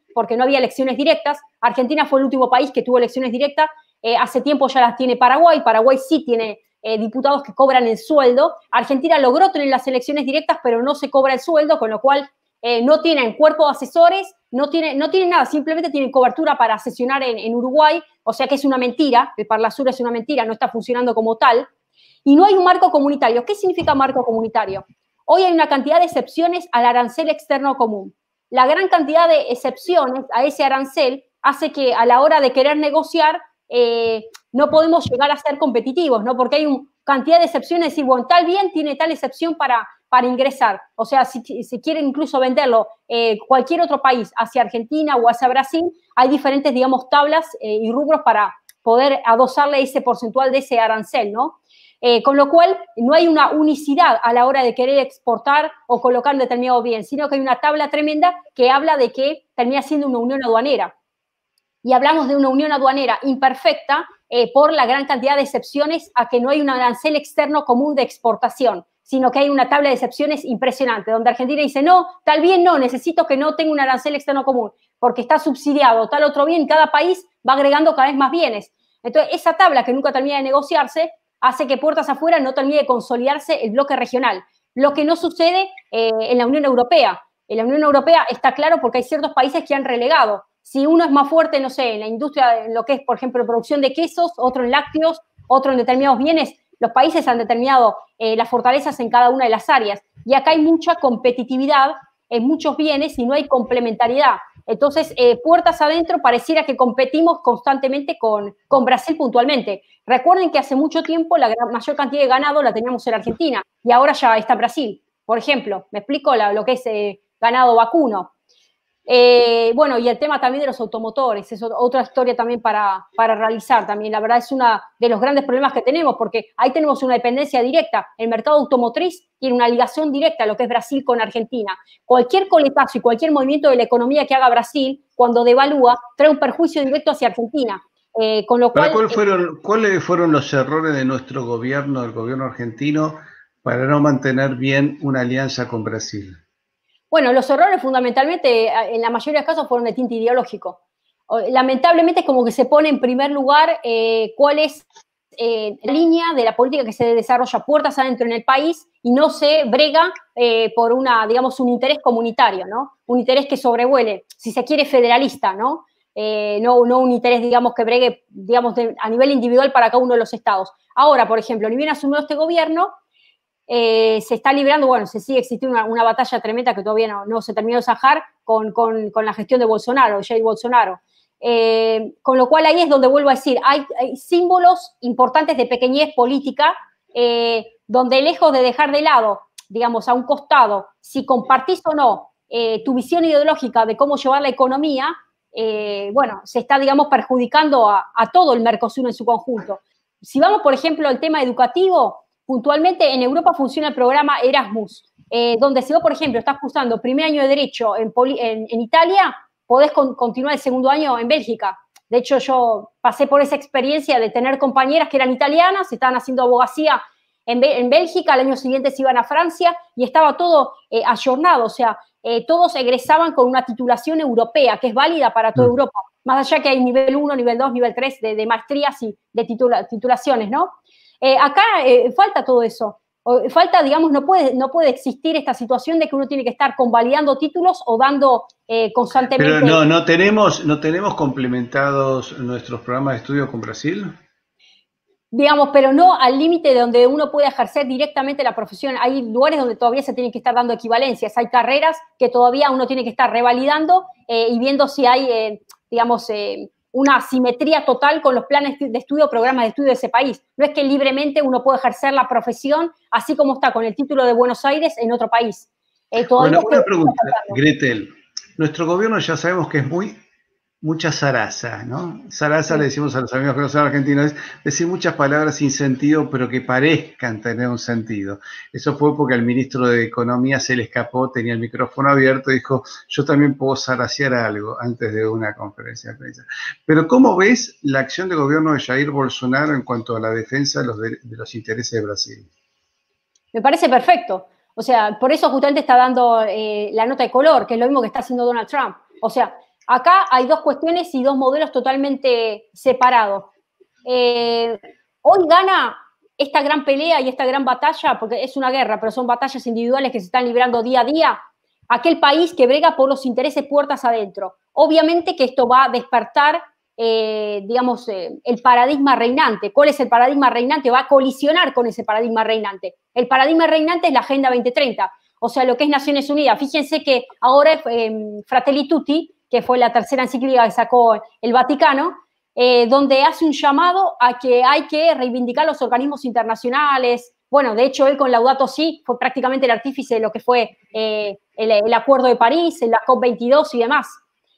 porque no había elecciones directas. Argentina fue el último país que tuvo elecciones directas. Eh, hace tiempo ya las tiene Paraguay. Paraguay sí tiene eh, diputados que cobran el sueldo. Argentina logró tener las elecciones directas, pero no se cobra el sueldo, con lo cual eh, no tienen cuerpo de asesores, no tienen, no tienen nada, simplemente tienen cobertura para sesionar en, en Uruguay, o sea que es una mentira, el Parlasur es una mentira, no está funcionando como tal. Y no hay un marco comunitario. ¿Qué significa marco comunitario? Hoy hay una cantidad de excepciones al arancel externo común. La gran cantidad de excepciones a ese arancel hace que a la hora de querer negociar eh, no podemos llegar a ser competitivos, ¿no? Porque hay una cantidad de excepciones, decir, bueno, tal bien tiene tal excepción para, para ingresar. O sea, si, si quieren incluso venderlo eh, cualquier otro país hacia Argentina o hacia Brasil, hay diferentes, digamos, tablas eh, y rubros para poder adosarle ese porcentual de ese arancel, ¿no? Eh, con lo cual, no hay una unicidad a la hora de querer exportar o colocar un determinado bien, sino que hay una tabla tremenda que habla de que termina siendo una unión aduanera. Y hablamos de una unión aduanera imperfecta eh, por la gran cantidad de excepciones a que no hay un arancel externo común de exportación, sino que hay una tabla de excepciones impresionante, donde Argentina dice, no, tal bien no, necesito que no tenga un arancel externo común, porque está subsidiado tal otro bien, cada país va agregando cada vez más bienes. Entonces, esa tabla que nunca termina de negociarse hace que puertas afuera no termine de consolidarse el bloque regional, lo que no sucede eh, en la Unión Europea. En la Unión Europea está claro porque hay ciertos países que han relegado. Si uno es más fuerte, no sé, en la industria, en lo que es, por ejemplo, producción de quesos, otro en lácteos, otro en determinados bienes, los países han determinado eh, las fortalezas en cada una de las áreas. Y acá hay mucha competitividad en muchos bienes y no hay complementariedad. Entonces, eh, puertas adentro, pareciera que competimos constantemente con, con Brasil puntualmente. Recuerden que hace mucho tiempo la gran, mayor cantidad de ganado la teníamos en Argentina y ahora ya está en Brasil, por ejemplo. Me explico la, lo que es eh, ganado vacuno. Eh, bueno, y el tema también de los automotores, es otra historia también para, para realizar también. La verdad es uno de los grandes problemas que tenemos, porque ahí tenemos una dependencia directa. El mercado automotriz tiene una ligación directa a lo que es Brasil con Argentina. Cualquier coletazo y cualquier movimiento de la economía que haga Brasil, cuando devalúa, trae un perjuicio directo hacia Argentina. Eh, con lo cual, ¿Cuál fueron, ¿Cuáles fueron los errores de nuestro gobierno, del gobierno argentino, para no mantener bien una alianza con Brasil? Bueno, los errores fundamentalmente, en la mayoría de los casos, fueron de tinte ideológico. Lamentablemente es como que se pone en primer lugar eh, cuál es eh, la línea de la política que se desarrolla puertas adentro en el país y no se brega eh, por una, digamos, un interés comunitario, ¿no? Un interés que sobrevuele, si se quiere, federalista, ¿no? Eh, no, no un interés, digamos, que bregue, digamos, de, a nivel individual para cada uno de los estados. Ahora, por ejemplo, ni bien asumió este gobierno, Eh, se está librando, bueno, se sigue existiendo una, una batalla tremenda que todavía no, no se terminó de zanjar con, con, con la gestión de Bolsonaro, Jair Bolsonaro. Eh, con lo cual ahí es donde vuelvo a decir, hay, hay símbolos importantes de pequeñez política, eh, donde lejos de dejar de lado, digamos, a un costado, si compartís o no eh, tu visión ideológica de cómo llevar la economía, eh, bueno, se está, digamos, perjudicando a, a todo el Mercosur en su conjunto. Si vamos, por ejemplo, al tema educativo, puntualmente en Europa funciona el programa Erasmus, eh, donde si vos, por ejemplo, estás cursando primer año de Derecho en, en, en Italia, podés con, continuar el segundo año en Bélgica. De hecho, yo pasé por esa experiencia de tener compañeras que eran italianas, estaban haciendo abogacía en, en Bélgica, al año siguiente se iban a Francia y estaba todo eh, ayornado, o sea, eh, todos egresaban con una titulación europea que es válida para toda mm. Europa, más allá que hay nivel uno, nivel dos, nivel tres de, de maestrías y de titula, titulaciones, ¿no? Eh, acá eh, falta todo eso. O, falta, digamos, no puede, no puede existir esta situación de que uno tiene que estar convalidando títulos o dando eh, constantemente... Pero no, no tenemos, no tenemos complementados nuestros programas de estudio con Brasil. Digamos, pero no al límite de donde uno puede ejercer directamente la profesión. Hay lugares donde todavía se tienen que estar dando equivalencias. Hay carreras que todavía uno tiene que estar revalidando eh, y viendo si hay, eh, digamos... Eh, una asimetría total con los planes de estudio o programas de estudio de ese país. No es que libremente uno pueda ejercer la profesión así como está con el título de Buenos Aires en otro país. Eh, bueno, una pregunta, Gretel. Nuestro gobierno ya sabemos que es muy, mucha zaraza, ¿no? Zaraza sí. Le decimos a los amigos que no son argentinos, es decir muchas palabras sin sentido, pero que parezcan tener un sentido. Eso fue porque al ministro de Economía se le escapó, tenía el micrófono abierto y dijo, yo también puedo zarasear algo antes de una conferencia de prensa. Pero ¿cómo ves la acción de gobierno de Jair Bolsonaro en cuanto a la defensa de los, de, de los intereses de Brasil? Me parece perfecto. O sea, por eso justamente está dando eh, la nota de color, que es lo mismo que está haciendo Donald Trump. O sea, Acá hay dos cuestiones y dos modelos totalmente separados. Eh, hoy gana esta gran pelea y esta gran batalla, porque es una guerra, pero son batallas individuales que se están librando día a día, aquel país que brega por los intereses puertas adentro. Obviamente que esto va a despertar, eh, digamos, eh, el paradigma reinante. ¿Cuál es el paradigma reinante? Va a colisionar con ese paradigma reinante. El paradigma reinante es la Agenda veinte treinta, o sea, lo que es Naciones Unidas. Fíjense que ahora eh, Fratelli Tutti, que fue la tercera encíclica que sacó el Vaticano, eh, donde hace un llamado a que hay que reivindicar los organismos internacionales. Bueno, de hecho, él con Laudato Si fue prácticamente el artífice de lo que fue eh, el, el Acuerdo de París, la COP veintidós y demás.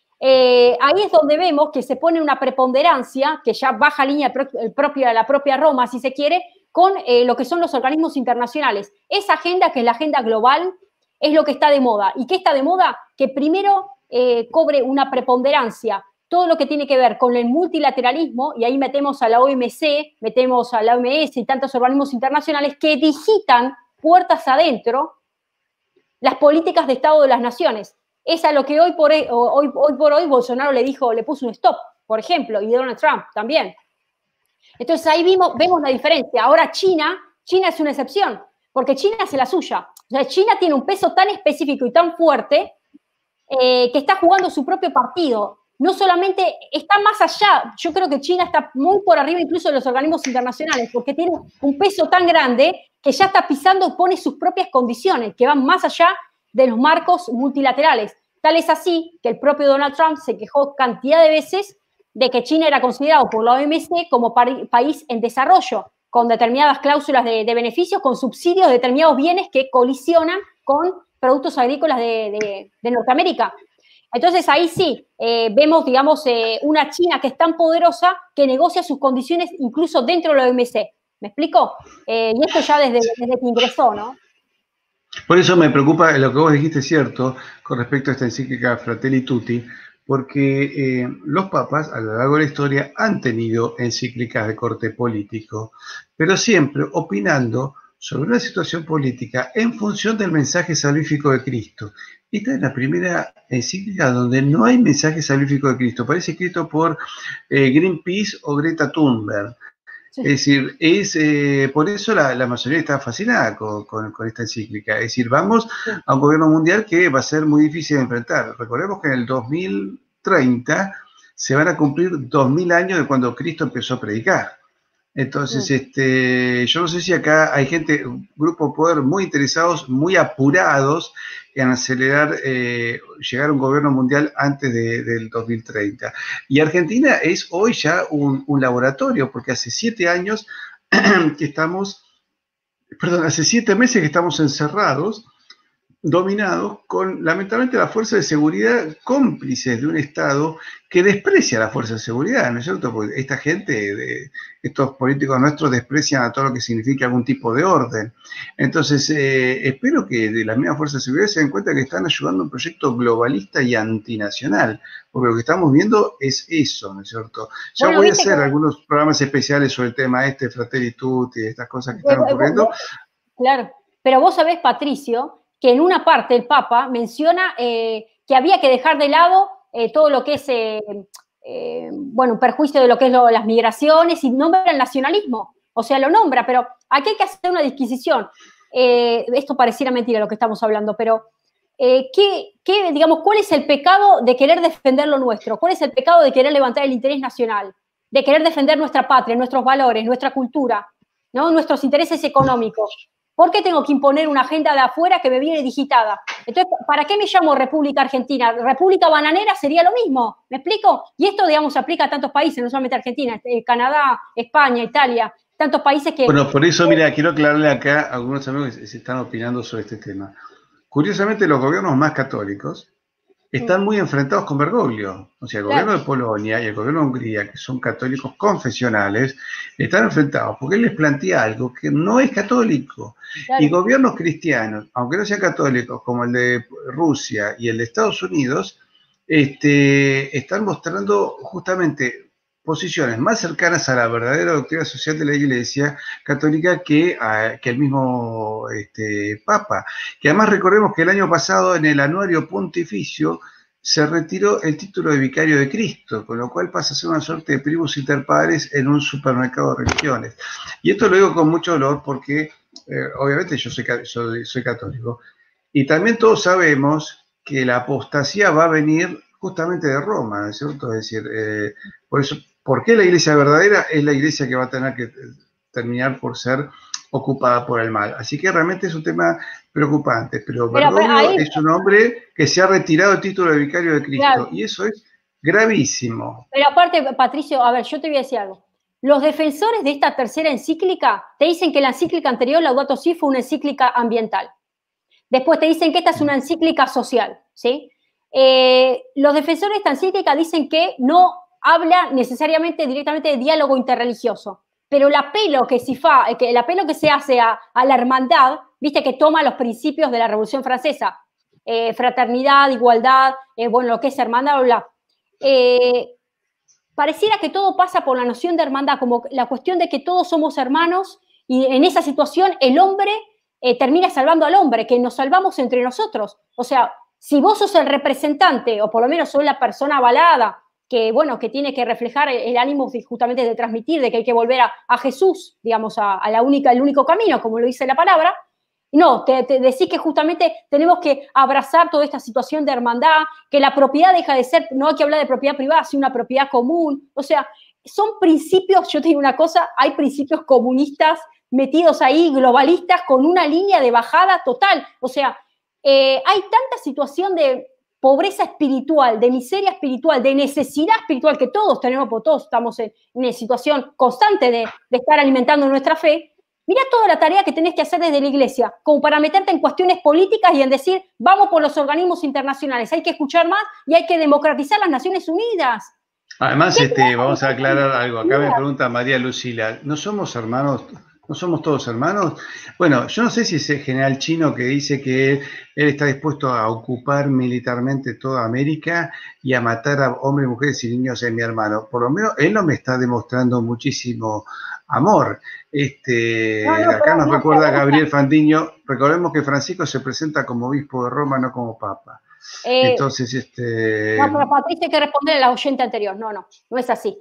Eh, ahí es donde vemos que se pone una preponderancia, que ya baja línea el propio, la propia Roma, si se quiere, con eh, lo que son los organismos internacionales. Esa agenda, que es la agenda global, es lo que está de moda. ¿Y qué está de moda? Que primero eh, cobre una preponderancia todo lo que tiene que ver con el multilateralismo, y ahí metemos a la O M C, metemos a la O M S y tantos organismos internacionales que digitan puertas adentro las políticas de Estado de las naciones. Es a lo que hoy por hoy, hoy, hoy por hoy Bolsonaro le dijo, le puso un stop, por ejemplo, y Donald Trump también. Entonces ahí vimos, vemos la diferencia. Ahora China, China es una excepción, porque China hace la suya. O sea, China tiene un peso tan específico y tan fuerte eh, que está jugando su propio partido. No solamente está más allá, yo creo que China está muy por arriba incluso de los organismos internacionales, porque tiene un peso tan grande que ya está pisando y pone sus propias condiciones, que van más allá de los marcos multilaterales. Tal es así que el propio Donald Trump se quejó cantidad de veces de que China era considerado por la O M C como país en desarrollo, con determinadas cláusulas de, de beneficios, con subsidios de determinados bienes que colisionan con productos agrícolas de, de, de Norteamérica. Entonces ahí sí, eh, vemos, digamos, eh, una China que es tan poderosa que negocia sus condiciones incluso dentro de la O M C. ¿Me explico? Eh, y esto ya desde, desde que ingresó, ¿no? Por eso me preocupa lo que vos dijiste, cierto, con respecto a esta encíclica Fratelli Tutti, porque eh, los papas a lo largo de la historia han tenido encíclicas de corte político, pero siempre opinando sobre una situación política en función del mensaje salvífico de Cristo. Esta es la primera encíclica donde no hay mensaje salvífico de Cristo, parece escrito por eh, Greenpeace o Greta Thunberg. Sí. Es decir, es, eh, por eso la, la mayoría está fascinada con, con, con esta encíclica. Es decir, vamos sí. a un gobierno mundial que va a ser muy difícil de enfrentar. Recordemos que en el dos mil treinta se van a cumplir dos mil años de cuando Cristo empezó a predicar. Entonces, sí. este, yo no sé si acá hay gente, un grupo de poder muy interesados, muy apurados en acelerar, eh, llegar a un gobierno mundial antes de, del dos mil treinta. Y Argentina es hoy ya un, un laboratorio, porque hace siete años que estamos, perdón, hace siete meses que estamos encerrados, dominados con, lamentablemente, la fuerza de seguridad cómplices de un Estado que desprecia a la fuerza de seguridad, ¿no es cierto? Porque esta gente, de, estos políticos nuestros desprecian a todo lo que significa algún tipo de orden. Entonces, eh, espero que de la misma fuerza de seguridad se den cuenta que están ayudando a un proyecto globalista y antinacional, porque lo que estamos viendo es eso, ¿no es cierto? Ya bueno, voy a hacer que... algunos programas especiales sobre el tema este, Fratelli Tutti, estas cosas que están ocurriendo. Claro, pero vos sabés, Patricio, que en una parte el Papa menciona eh, que había que dejar de lado eh, todo lo que es, eh, eh, bueno, un perjuicio de lo que es lo, las migraciones, y nombra el nacionalismo. O sea, lo nombra, pero aquí hay que hacer una disquisición. Eh, esto pareciera mentira lo que estamos hablando, pero eh, ¿qué, qué, digamos, ¿cuál es el pecado de querer defender lo nuestro? ¿Cuál es el pecado de querer levantar el interés nacional? De querer defender nuestra patria, nuestros valores, nuestra cultura, ¿no? Nuestros intereses económicos. ¿Por qué tengo que imponer una agenda de afuera que me viene digitada? Entonces, ¿para qué me llamo República Argentina? República Bananera sería lo mismo, ¿me explico? Y esto, digamos, se aplica a tantos países, no solamente Argentina, eh, Canadá, España, Italia, tantos países que... Bueno, por eso, mira, quiero aclararle acá a algunos amigos que se están opinando sobre este tema. Curiosamente, los gobiernos más católicos están muy enfrentados con Bergoglio. O sea, el gobierno claro. de Polonia y el gobierno de Hungría, que son católicos confesionales, están enfrentados porque él les plantea algo que no es católico. Claro. Y gobiernos cristianos, aunque no sean católicos, como el de Rusia y el de Estados Unidos, este, están mostrando justamente posiciones más cercanas a la verdadera doctrina social de la Iglesia católica que, a, que el mismo este, Papa. Que además recordemos que el año pasado en el anuario pontificio se retiró el título de vicario de Cristo, con lo cual pasa a ser una suerte de primus inter pares en un supermercado de religiones. Y esto lo digo con mucho dolor porque, eh, obviamente, yo soy, soy, soy católico, y también todos sabemos que la apostasía va a venir justamente de Roma, ¿no es cierto? Es decir, eh, por eso, ¿por qué la iglesia verdadera es la iglesia que va a tener que terminar por ser ocupada por el mal? Así que realmente es un tema preocupante, pero, pero Bergoglio ahí, es un hombre que se ha retirado el título de vicario de Cristo, claro, y eso es gravísimo. Pero aparte, Patricio, a ver, yo te voy a decir algo. Los defensores de esta tercera encíclica te dicen que la encíclica anterior, Laudato Si, fue una encíclica ambiental. Después te dicen que esta es una encíclica social, ¿sí? Eh, los defensores de esta encíclica dicen que no habla necesariamente directamente de diálogo interreligioso, pero el apelo que, si fa, que, el apelo que se hace a, a la hermandad, viste que toma los principios de la Revolución Francesa, eh, fraternidad, igualdad, eh, bueno, lo que es hermandad, bla, bla. Eh, pareciera que todo pasa por la noción de hermandad, como la cuestión de que todos somos hermanos y en esa situación el hombre eh, termina salvando al hombre, que nos salvamos entre nosotros. O sea, si vos sos el representante, o por lo menos sos la persona avalada, que, bueno, que tiene que reflejar el, el ánimo de, justamente de transmitir, de que hay que volver a, a Jesús, digamos, a, a la única, el único camino, como lo dice la palabra, no, te, te decís que justamente tenemos que abrazar toda esta situación de hermandad, que la propiedad deja de ser, no hay que hablar de propiedad privada, sino una propiedad común. O sea, son principios, yo te digo una cosa, hay principios comunistas metidos ahí, globalistas, con una línea de bajada total. O sea, eh, hay tanta situación de pobreza espiritual, de miseria espiritual, de necesidad espiritual que todos tenemos, porque todos estamos en una situación constante de, de estar alimentando nuestra fe. Mirá toda la tarea que tenés que hacer desde la iglesia, como para meterte en cuestiones políticas y en decir, vamos por los organismos internacionales, hay que escuchar más y hay que democratizar las Naciones Unidas. Además, este, vamos a aclarar algo. Acá me pregunta María Lucila, ¿no somos hermanos? ¿No somos todos hermanos? Bueno, yo no sé si es el general chino que dice que él, él está dispuesto a ocupar militarmente toda América y a matar a hombres, mujeres y niños en mi hermano. Por lo menos él no me está demostrando muchísimo amor. Este, no, no, acá nos no, recuerda no, Gabriel Fandiño, recordemos que Francisco se presenta como obispo de Roma, no como papa. Eh, Entonces, este... No, pero Patricia, hay que responder a la oyente anterior. No, no, no es así.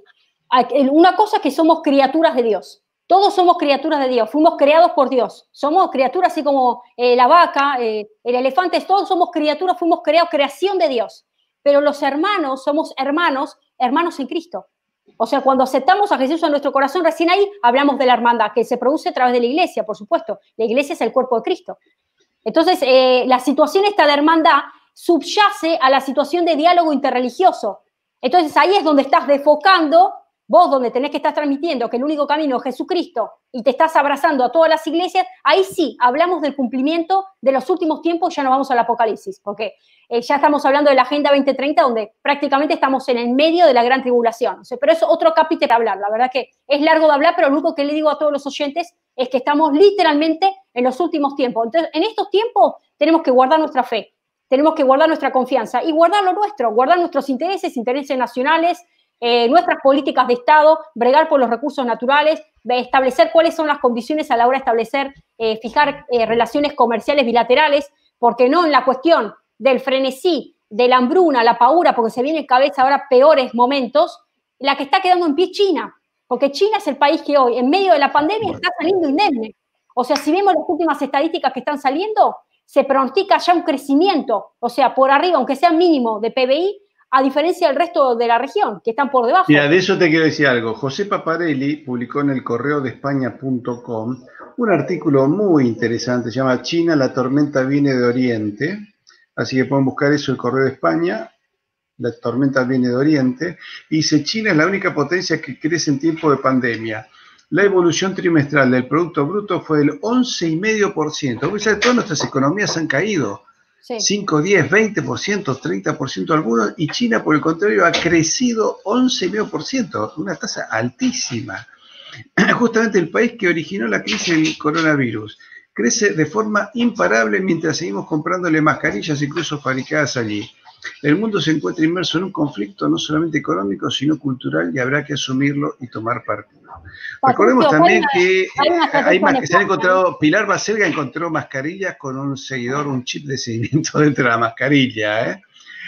Una cosa es que somos criaturas de Dios. Todos somos criaturas de Dios, fuimos creados por Dios. Somos criaturas así como eh, la vaca, eh, el elefante, todos somos criaturas, fuimos creados, creación de Dios. Pero los hermanos, somos hermanos, hermanos en Cristo. O sea, cuando aceptamos a Jesús en nuestro corazón, recién ahí hablamos de la hermandad, que se produce a través de la iglesia, por supuesto. La iglesia es el cuerpo de Cristo. Entonces, eh, la situación esta de hermandad subyace a la situación de diálogo interreligioso. Entonces, ahí es donde estás defocando, vos donde tenés que estar transmitiendo que el único camino es Jesucristo y te estás abrazando a todas las iglesias, ahí sí, hablamos del cumplimiento de los últimos tiempos, ya no vamos al Apocalipsis, porque eh, ya estamos hablando de la Agenda veinte treinta, donde prácticamente estamos en el medio de la gran tribulación. O sea, pero es otro capítulo a hablar, la verdad que es largo de hablar, pero lo único que le digo a todos los oyentes es que estamos literalmente en los últimos tiempos. Entonces, en estos tiempos tenemos que guardar nuestra fe, tenemos que guardar nuestra confianza y guardar lo nuestro, guardar nuestros intereses, intereses nacionales, Eh, nuestras políticas de Estado, bregar por los recursos naturales, establecer cuáles son las condiciones a la hora de establecer, eh, fijar eh, relaciones comerciales bilaterales, porque no en la cuestión del frenesí, de la hambruna, la paura, porque se viene en cabeza ahora peores momentos, la que está quedando en pie es China, porque China es el país que hoy, en medio de la pandemia, está saliendo indemne. O sea, si vemos las últimas estadísticas que están saliendo, se pronostica ya un crecimiento, o sea, por arriba, aunque sea mínimo de P B I, a diferencia del resto de la región, que están por debajo. Mira, de eso te quiero decir algo. José Paparelli publicó en el correo de España punto com un artículo muy interesante, se llama China, la tormenta viene de Oriente. Así que pueden buscar eso, el correo de España, la tormenta viene de Oriente. Y dice, China es la única potencia que crece en tiempo de pandemia. La evolución trimestral del Producto Bruto fue del once coma cinco por ciento. Todas nuestras economías han caído. Sí. cinco, diez, veinte por ciento, treinta por ciento algunos, y China, por el contrario, ha crecido once coma cinco por ciento, una tasa altísima. Justamente el país que originó la crisis del coronavirus crece de forma imparable mientras seguimos comprándole mascarillas, incluso fabricadas allí. El mundo se encuentra inmerso en un conflicto no solamente económico, sino cultural, y habrá que asumirlo y tomar partido. Recordemos también que, hay más, que se han encontrado, Pilar Baselga encontró mascarillas con un seguidor, un chip de seguimiento dentro de la mascarilla, ¿eh?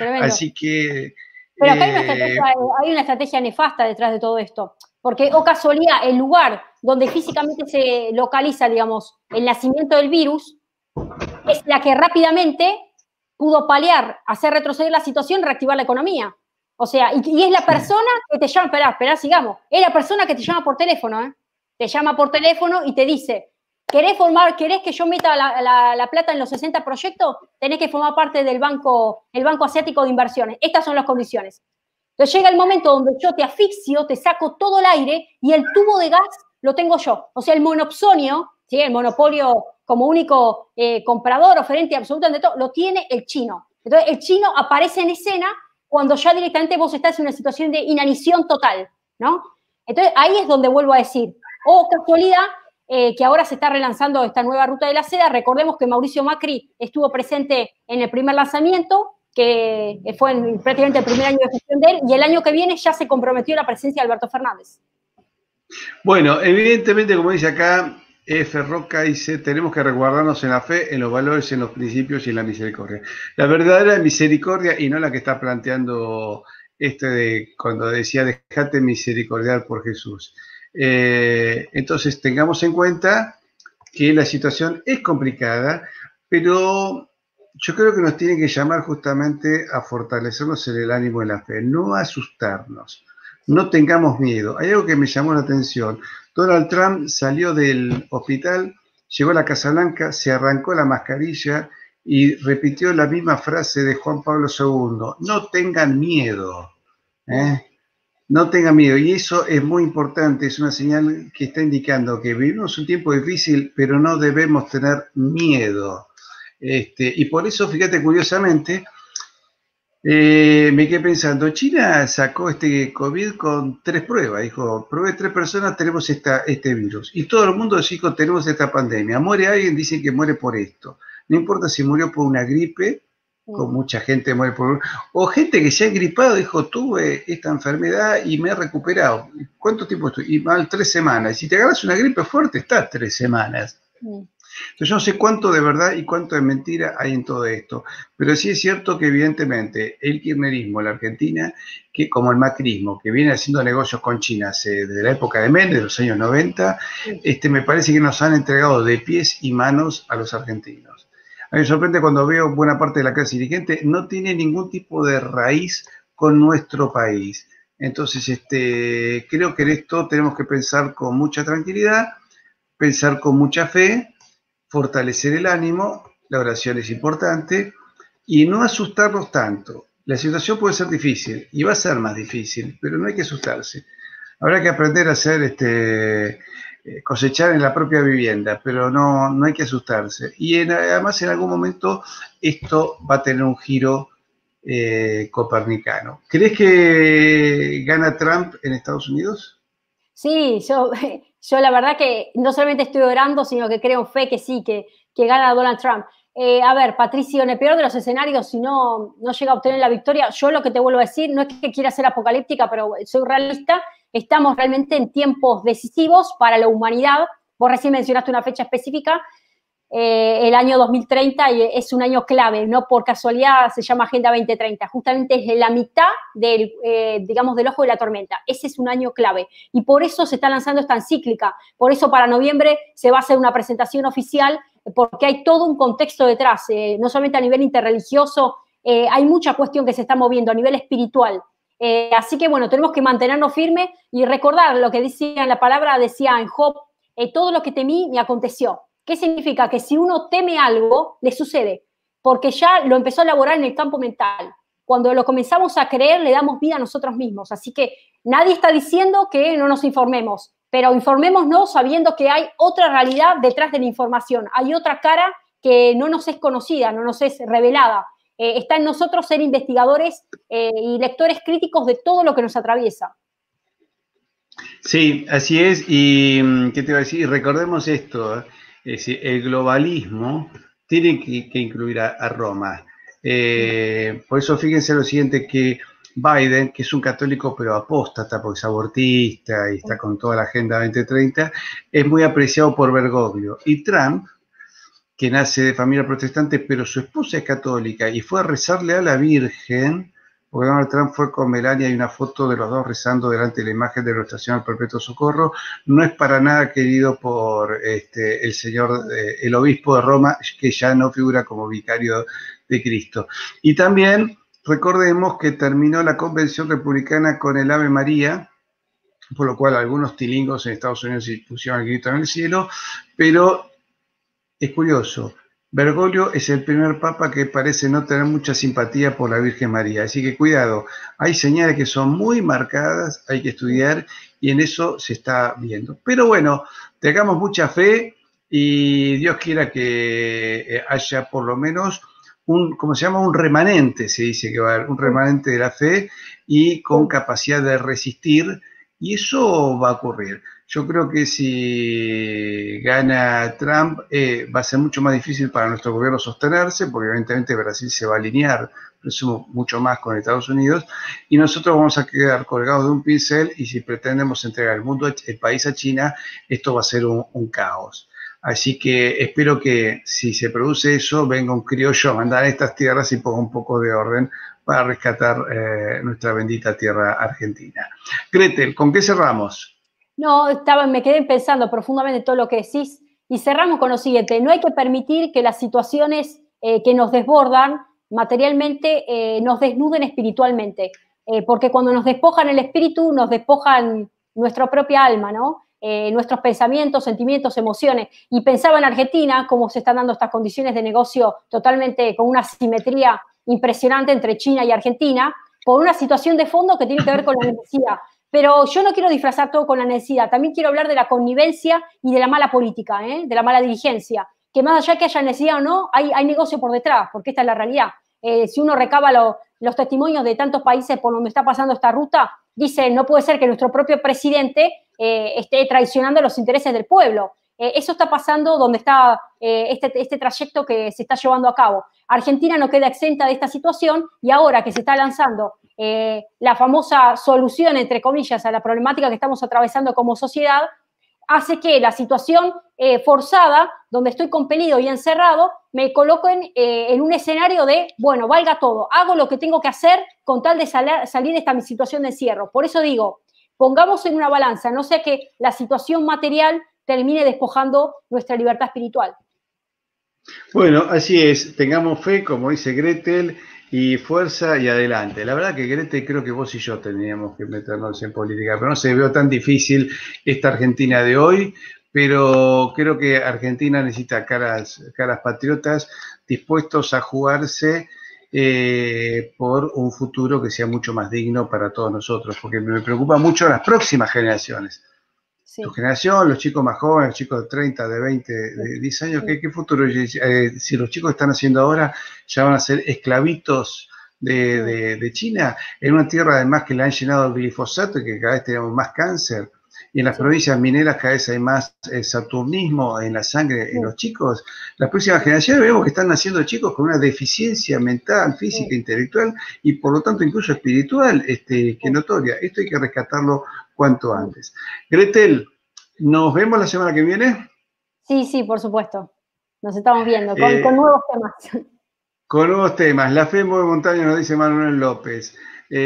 tremendo. Así que... Pero acá hay una, eh, estrategia, hay una estrategia nefasta detrás de todo esto, porque, o casualidad, el lugar donde físicamente se localiza, digamos, el nacimiento del virus, es la que rápidamente pudo paliar, hacer retroceder la situación, reactivar la economía. O sea, y, y es la persona que te llama, esperá, esperá, sigamos, es la persona que te llama por teléfono, ¿eh? Te llama por teléfono y te dice, ¿querés formar, querés que yo meta la, la, la plata en los sesenta proyectos? Tenés que formar parte del banco, el Banco Asiático de Inversiones. Estas son las condiciones. Entonces llega el momento donde yo te asfixio, te saco todo el aire y el tubo de gas lo tengo yo. O sea, el monopsonio, ¿sí? El monopolio como único eh, comprador, oferente absolutamente todo, lo tiene el chino. Entonces el chino aparece en escena cuando ya directamente vos estás en una situación de inanición total, ¿no? Entonces ahí es donde vuelvo a decir, oh, casualidad, eh, que ahora se está relanzando esta nueva ruta de la seda. Recordemos que Mauricio Macri estuvo presente en el primer lanzamiento, que fue en prácticamente el primer año de gestión de él, y el año que viene ya se comprometió la presencia de Alberto Fernández. Bueno, evidentemente, como dice acá, F. Roca dice, tenemos que resguardarnos en la fe, en los valores, en los principios y en la misericordia. La verdadera misericordia y no la que está planteando este de cuando decía, dejate misericordiar por Jesús. Eh, entonces, tengamos en cuenta que la situación es complicada, pero yo creo que nos tiene que llamar justamente a fortalecernos en el ánimo y la fe, no a asustarnos, no tengamos miedo. Hay algo que me llamó la atención. Donald Trump salió del hospital, llegó a la Casa Blanca, se arrancó la mascarilla y repitió la misma frase de Juan Pablo segundo, no tengan miedo, ¿eh? No tengan miedo, y eso es muy importante, es una señal que está indicando que vivimos un tiempo difícil, pero no debemos tener miedo. Este, y por eso, fíjate, curiosamente, eh, me quedé pensando, China sacó este COVID con tres pruebas, dijo, probé tres personas, tenemos esta, este virus, y todo el mundo dijo, tenemos esta pandemia, muere alguien, dicen que muere por esto, no importa si murió por una gripe, con mucha gente muere por... O gente que se ha gripado, dijo, tuve esta enfermedad y me he recuperado. ¿Cuánto tiempo estoy? Y mal, tres semanas. Si te agarras una gripe fuerte, estás tres semanas. Sí. Entonces yo no sé cuánto de verdad y cuánto de mentira hay en todo esto. Pero sí es cierto que evidentemente el kirchnerismo en la Argentina, que como el macrismo, que viene haciendo negocios con China desde la época de Menem, de los años noventa, sí. este, me parece que nos han entregado de pies y manos a los argentinos. A mí me sorprende cuando veo buena parte de la clase dirigente no tiene ningún tipo de raíz con nuestro país. Entonces, este, creo que en esto tenemos que pensar con mucha tranquilidad, pensar con mucha fe, fortalecer el ánimo, la oración es importante, y no asustarnos tanto. La situación puede ser difícil, y va a ser más difícil, pero no hay que asustarse. Habrá que aprender a hacer este... cosechar en la propia vivienda, pero no, no hay que asustarse. Y en, además en algún momento esto va a tener un giro eh, copernicano. ¿Crees que gana Trump en Estados Unidos? Sí, yo, yo la verdad que no solamente estoy orando, sino que creo en fe que sí, que, que gana Donald Trump. Eh, a ver, Patricio, en el peor de los escenarios, si no, no llega a obtener la victoria, yo lo que te vuelvo a decir, no es que quiera ser apocalíptica, pero soy realista, estamos realmente en tiempos decisivos para la humanidad. Vos recién mencionaste una fecha específica, eh, el año dos mil treinta, y es un año clave, no por casualidad se llama Agenda veinte treinta, justamente es la mitad del, eh, digamos, del ojo de la tormenta. Ese es un año clave, y por eso se está lanzando esta encíclica, por eso para noviembre se va a hacer una presentación oficial, porque hay todo un contexto detrás, eh, no solamente a nivel interreligioso, eh, hay mucha cuestión que se está moviendo a nivel espiritual. Eh, así que, bueno, tenemos que mantenernos firmes y recordar lo que decía en la palabra, decía en Job, eh, todo lo que temí me aconteció. ¿Qué significa? Que si uno teme algo, le sucede, porque ya lo empezó a elaborar en el campo mental. Cuando lo comenzamos a creer, le damos vida a nosotros mismos. Así que nadie está diciendo que no nos informemos, pero informémonos sabiendo que hay otra realidad detrás de la información. Hay otra cara que no nos es conocida, no nos es revelada. Eh, está en nosotros ser investigadores eh, y lectores críticos de todo lo que nos atraviesa. Sí, así es. Y ¿qué te iba a decir? Recordemos esto, ¿eh? Es decir, el globalismo tiene que, que incluir a, a Roma. Eh, por eso fíjense lo siguiente, que Biden, que es un católico pero apóstata, porque es abortista y está con toda la Agenda veinte treinta, es muy apreciado por Bergoglio. Y Trump que nace de familia protestante, pero su esposa es católica y fue a rezarle a la Virgen, porque Donald Trump fue con Melania, hay una foto de los dos rezando delante de la imagen de Nuestra Señora del Perpetuo Socorro. No es para nada querido por este, el señor, eh, el obispo de Roma, que ya no figura como vicario de Cristo. Y también recordemos que terminó la convención republicana con el Ave María, por lo cual algunos tilingos en Estados Unidos pusieron el grito en el cielo, pero es curioso, Bergoglio es el primer papa que parece no tener mucha simpatía por la Virgen María, así que cuidado, hay señales que son muy marcadas, hay que estudiar y en eso se está viendo. Pero bueno, tengamos mucha fe y Dios quiera que haya por lo menos un, ¿cómo se llama? Un remanente, se dice que va a haber, un remanente de la fe y con capacidad de resistir, y eso va a ocurrir. Yo creo que si gana Trump eh, va a ser mucho más difícil para nuestro gobierno sostenerse, porque evidentemente Brasil se va a alinear, presumo, mucho más con Estados Unidos, y nosotros vamos a quedar colgados de un pincel, y si pretendemos entregar el mundo, el país a China, esto va a ser un, un caos. Así que espero que si se produce eso, venga un criollo a mandar a estas tierras y ponga un poco de orden para rescatar eh, nuestra bendita tierra argentina. Gretel, ¿con qué cerramos? No, estaba, me quedé pensando profundamente en todo lo que decís y cerramos con lo siguiente. No hay que permitir que las situaciones eh, que nos desbordan materialmente eh, nos desnuden espiritualmente, eh, porque cuando nos despojan el espíritu, nos despojan nuestra propia alma, ¿no? Eh, nuestros pensamientos, sentimientos, emociones. Y pensaba en Argentina, cómo se están dando estas condiciones de negocio totalmente con una simetría impresionante entre China y Argentina, por una situación de fondo que tiene que ver con la necesidad. Pero yo no quiero disfrazar todo con la necesidad, también quiero hablar de la connivencia y de la mala política, ¿eh? De la mala dirigencia, que más allá que haya necesidad o no, hay, hay negocio por detrás, porque esta es la realidad. Eh, si uno recaba lo, los testimonios de tantos países por donde está pasando esta ruta, dice, no puede ser que nuestro propio presidente eh, esté traicionando los intereses del pueblo. Eh, eso está pasando donde está eh, este, este trayecto que se está llevando a cabo. Argentina no queda exenta de esta situación y ahora que se está lanzando eh, la famosa solución, entre comillas, a la problemática que estamos atravesando como sociedad, hace que la situación eh, forzada, donde estoy compelido y encerrado, me coloquen eh, en un escenario de, bueno, valga todo, hago lo que tengo que hacer con tal de sal salir de esta situación de encierro. Por eso digo, pongamos en una balanza, no sea que la situación material termine despojando nuestra libertad espiritual. Bueno, así es, tengamos fe, como dice Gretel, y fuerza y adelante. La verdad que Gretel, creo que vos y yo tendríamos que meternos en política, pero no se veo tan difícil esta Argentina de hoy, pero creo que Argentina necesita caras, caras patriotas dispuestos a jugarse eh, por un futuro que sea mucho más digno para todos nosotros, porque me preocupa mucho las próximas generaciones. Sí. Tu generación, los chicos más jóvenes, los chicos de treinta, de veinte, de diez años, sí. ¿qué, qué futuro? Eh, si los chicos que están haciendo ahora ya van a ser esclavitos de, sí. de, de China, en una tierra además que le han llenado el glifosato y que cada vez tenemos más cáncer, y en las sí. provincias mineras cada vez hay más eh, saturnismo en la sangre sí. en los chicos. Las próximas generaciones vemos que están naciendo chicos con una deficiencia mental, física, sí. intelectual y por lo tanto incluso espiritual este, que notoria. Esto hay que rescatarlo cuanto antes. Gretel, ¿nos vemos la semana que viene? Sí, sí, por supuesto. Nos estamos viendo con, eh, con nuevos temas. Con nuevos temas. La fe mueve montaña, nos dice Manuel López.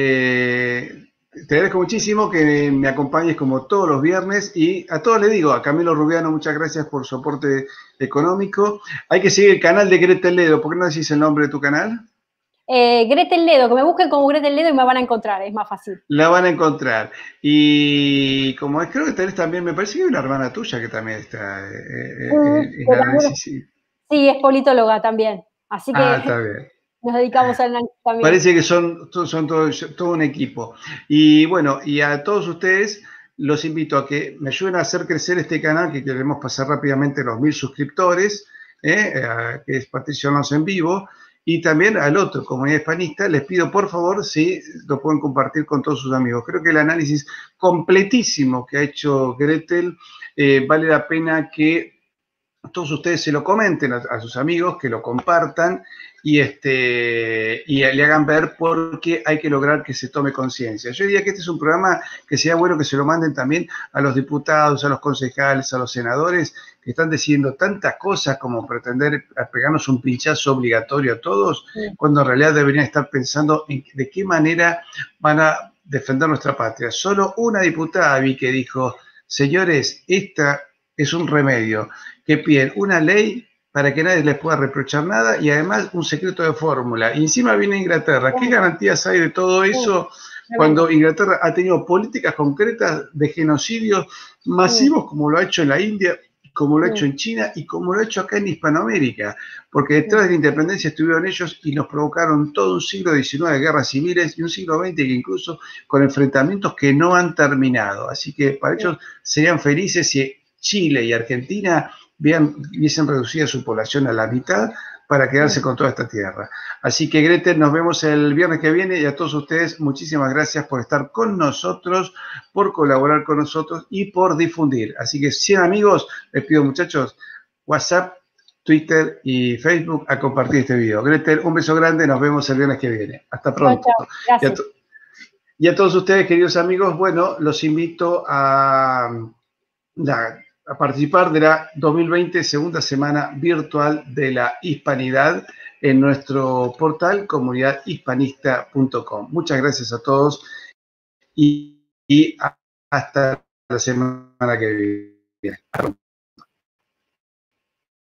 Eh, te agradezco muchísimo que me acompañes como todos los viernes y a todos les digo, a Camilo Rubiano, muchas gracias por su aporte económico. Hay que seguir el canal de Gretel Ledo. ¿Por qué no decís el nombre de tu canal? Eh, Gretel Ledo, que me busquen como Gretel Ledo y me van a encontrar, es más fácil. La van a encontrar. Y como es, creo que tenés también, me parece que hay una hermana tuya que también está eh, sí, en análisis. Sí. sí, es politóloga también. Así que ah, está bien. Nos dedicamos al análisis también. Parece que son, son todo, todo un equipo. Y bueno, y a todos ustedes los invito a que me ayuden a hacer crecer este canal, que queremos pasar rápidamente los mil suscriptores, eh, que es Patricio Alonso en Vivo. Y también al otro, Comunidad Hispanista, les pido por favor si lo pueden compartir con todos sus amigos. Creo que el análisis completísimo que ha hecho Gretel eh, vale la pena que todos ustedes se lo comenten a, a sus amigos, que lo compartan y, este, y le hagan ver por qué hay que lograr que se tome conciencia. Yo diría que este es un programa que sería bueno que se lo manden también a los diputados, a los concejales, a los senadores, que están decidiendo tantas cosas como pretender pegarnos un pinchazo obligatorio a todos, sí, cuando en realidad deberían estar pensando en de qué manera van a defender nuestra patria. Solo una diputada vi que dijo, señores, esta es un remedio, que piden una ley para que nadie les pueda reprochar nada y además un secreto de fórmula. Y encima viene Inglaterra. ¿Qué garantías hay de todo eso cuando Inglaterra ha tenido políticas concretas de genocidios masivos como lo ha hecho en la India, como lo ha hecho en China y como lo ha hecho acá en Hispanoamérica? Porque detrás de la independencia estuvieron ellos y nos provocaron todo un siglo diecinueve de guerras civiles y un siglo veinte que incluso con enfrentamientos que no han terminado. Así que para ellos serían felices si Chile y Argentina vean, hubiesen reducido su población a la mitad para quedarse con toda esta tierra. Así que, Gretel, nos vemos el viernes que viene y a todos ustedes muchísimas gracias por estar con nosotros, por colaborar con nosotros y por difundir. Así que, cien amigos, les pido, muchachos, WhatsApp, Twitter y Facebook a compartir este video. Gretel, un beso grande, nos vemos el viernes que viene. Hasta pronto. Chao, chao. Gracias. Y a, y a todos ustedes, queridos amigos, bueno, los invito a... La, a participar de la dos mil veinte segunda semana virtual de la hispanidad en nuestro portal comunidad hispanista punto com. Muchas gracias a todos y, y hasta la semana que viene.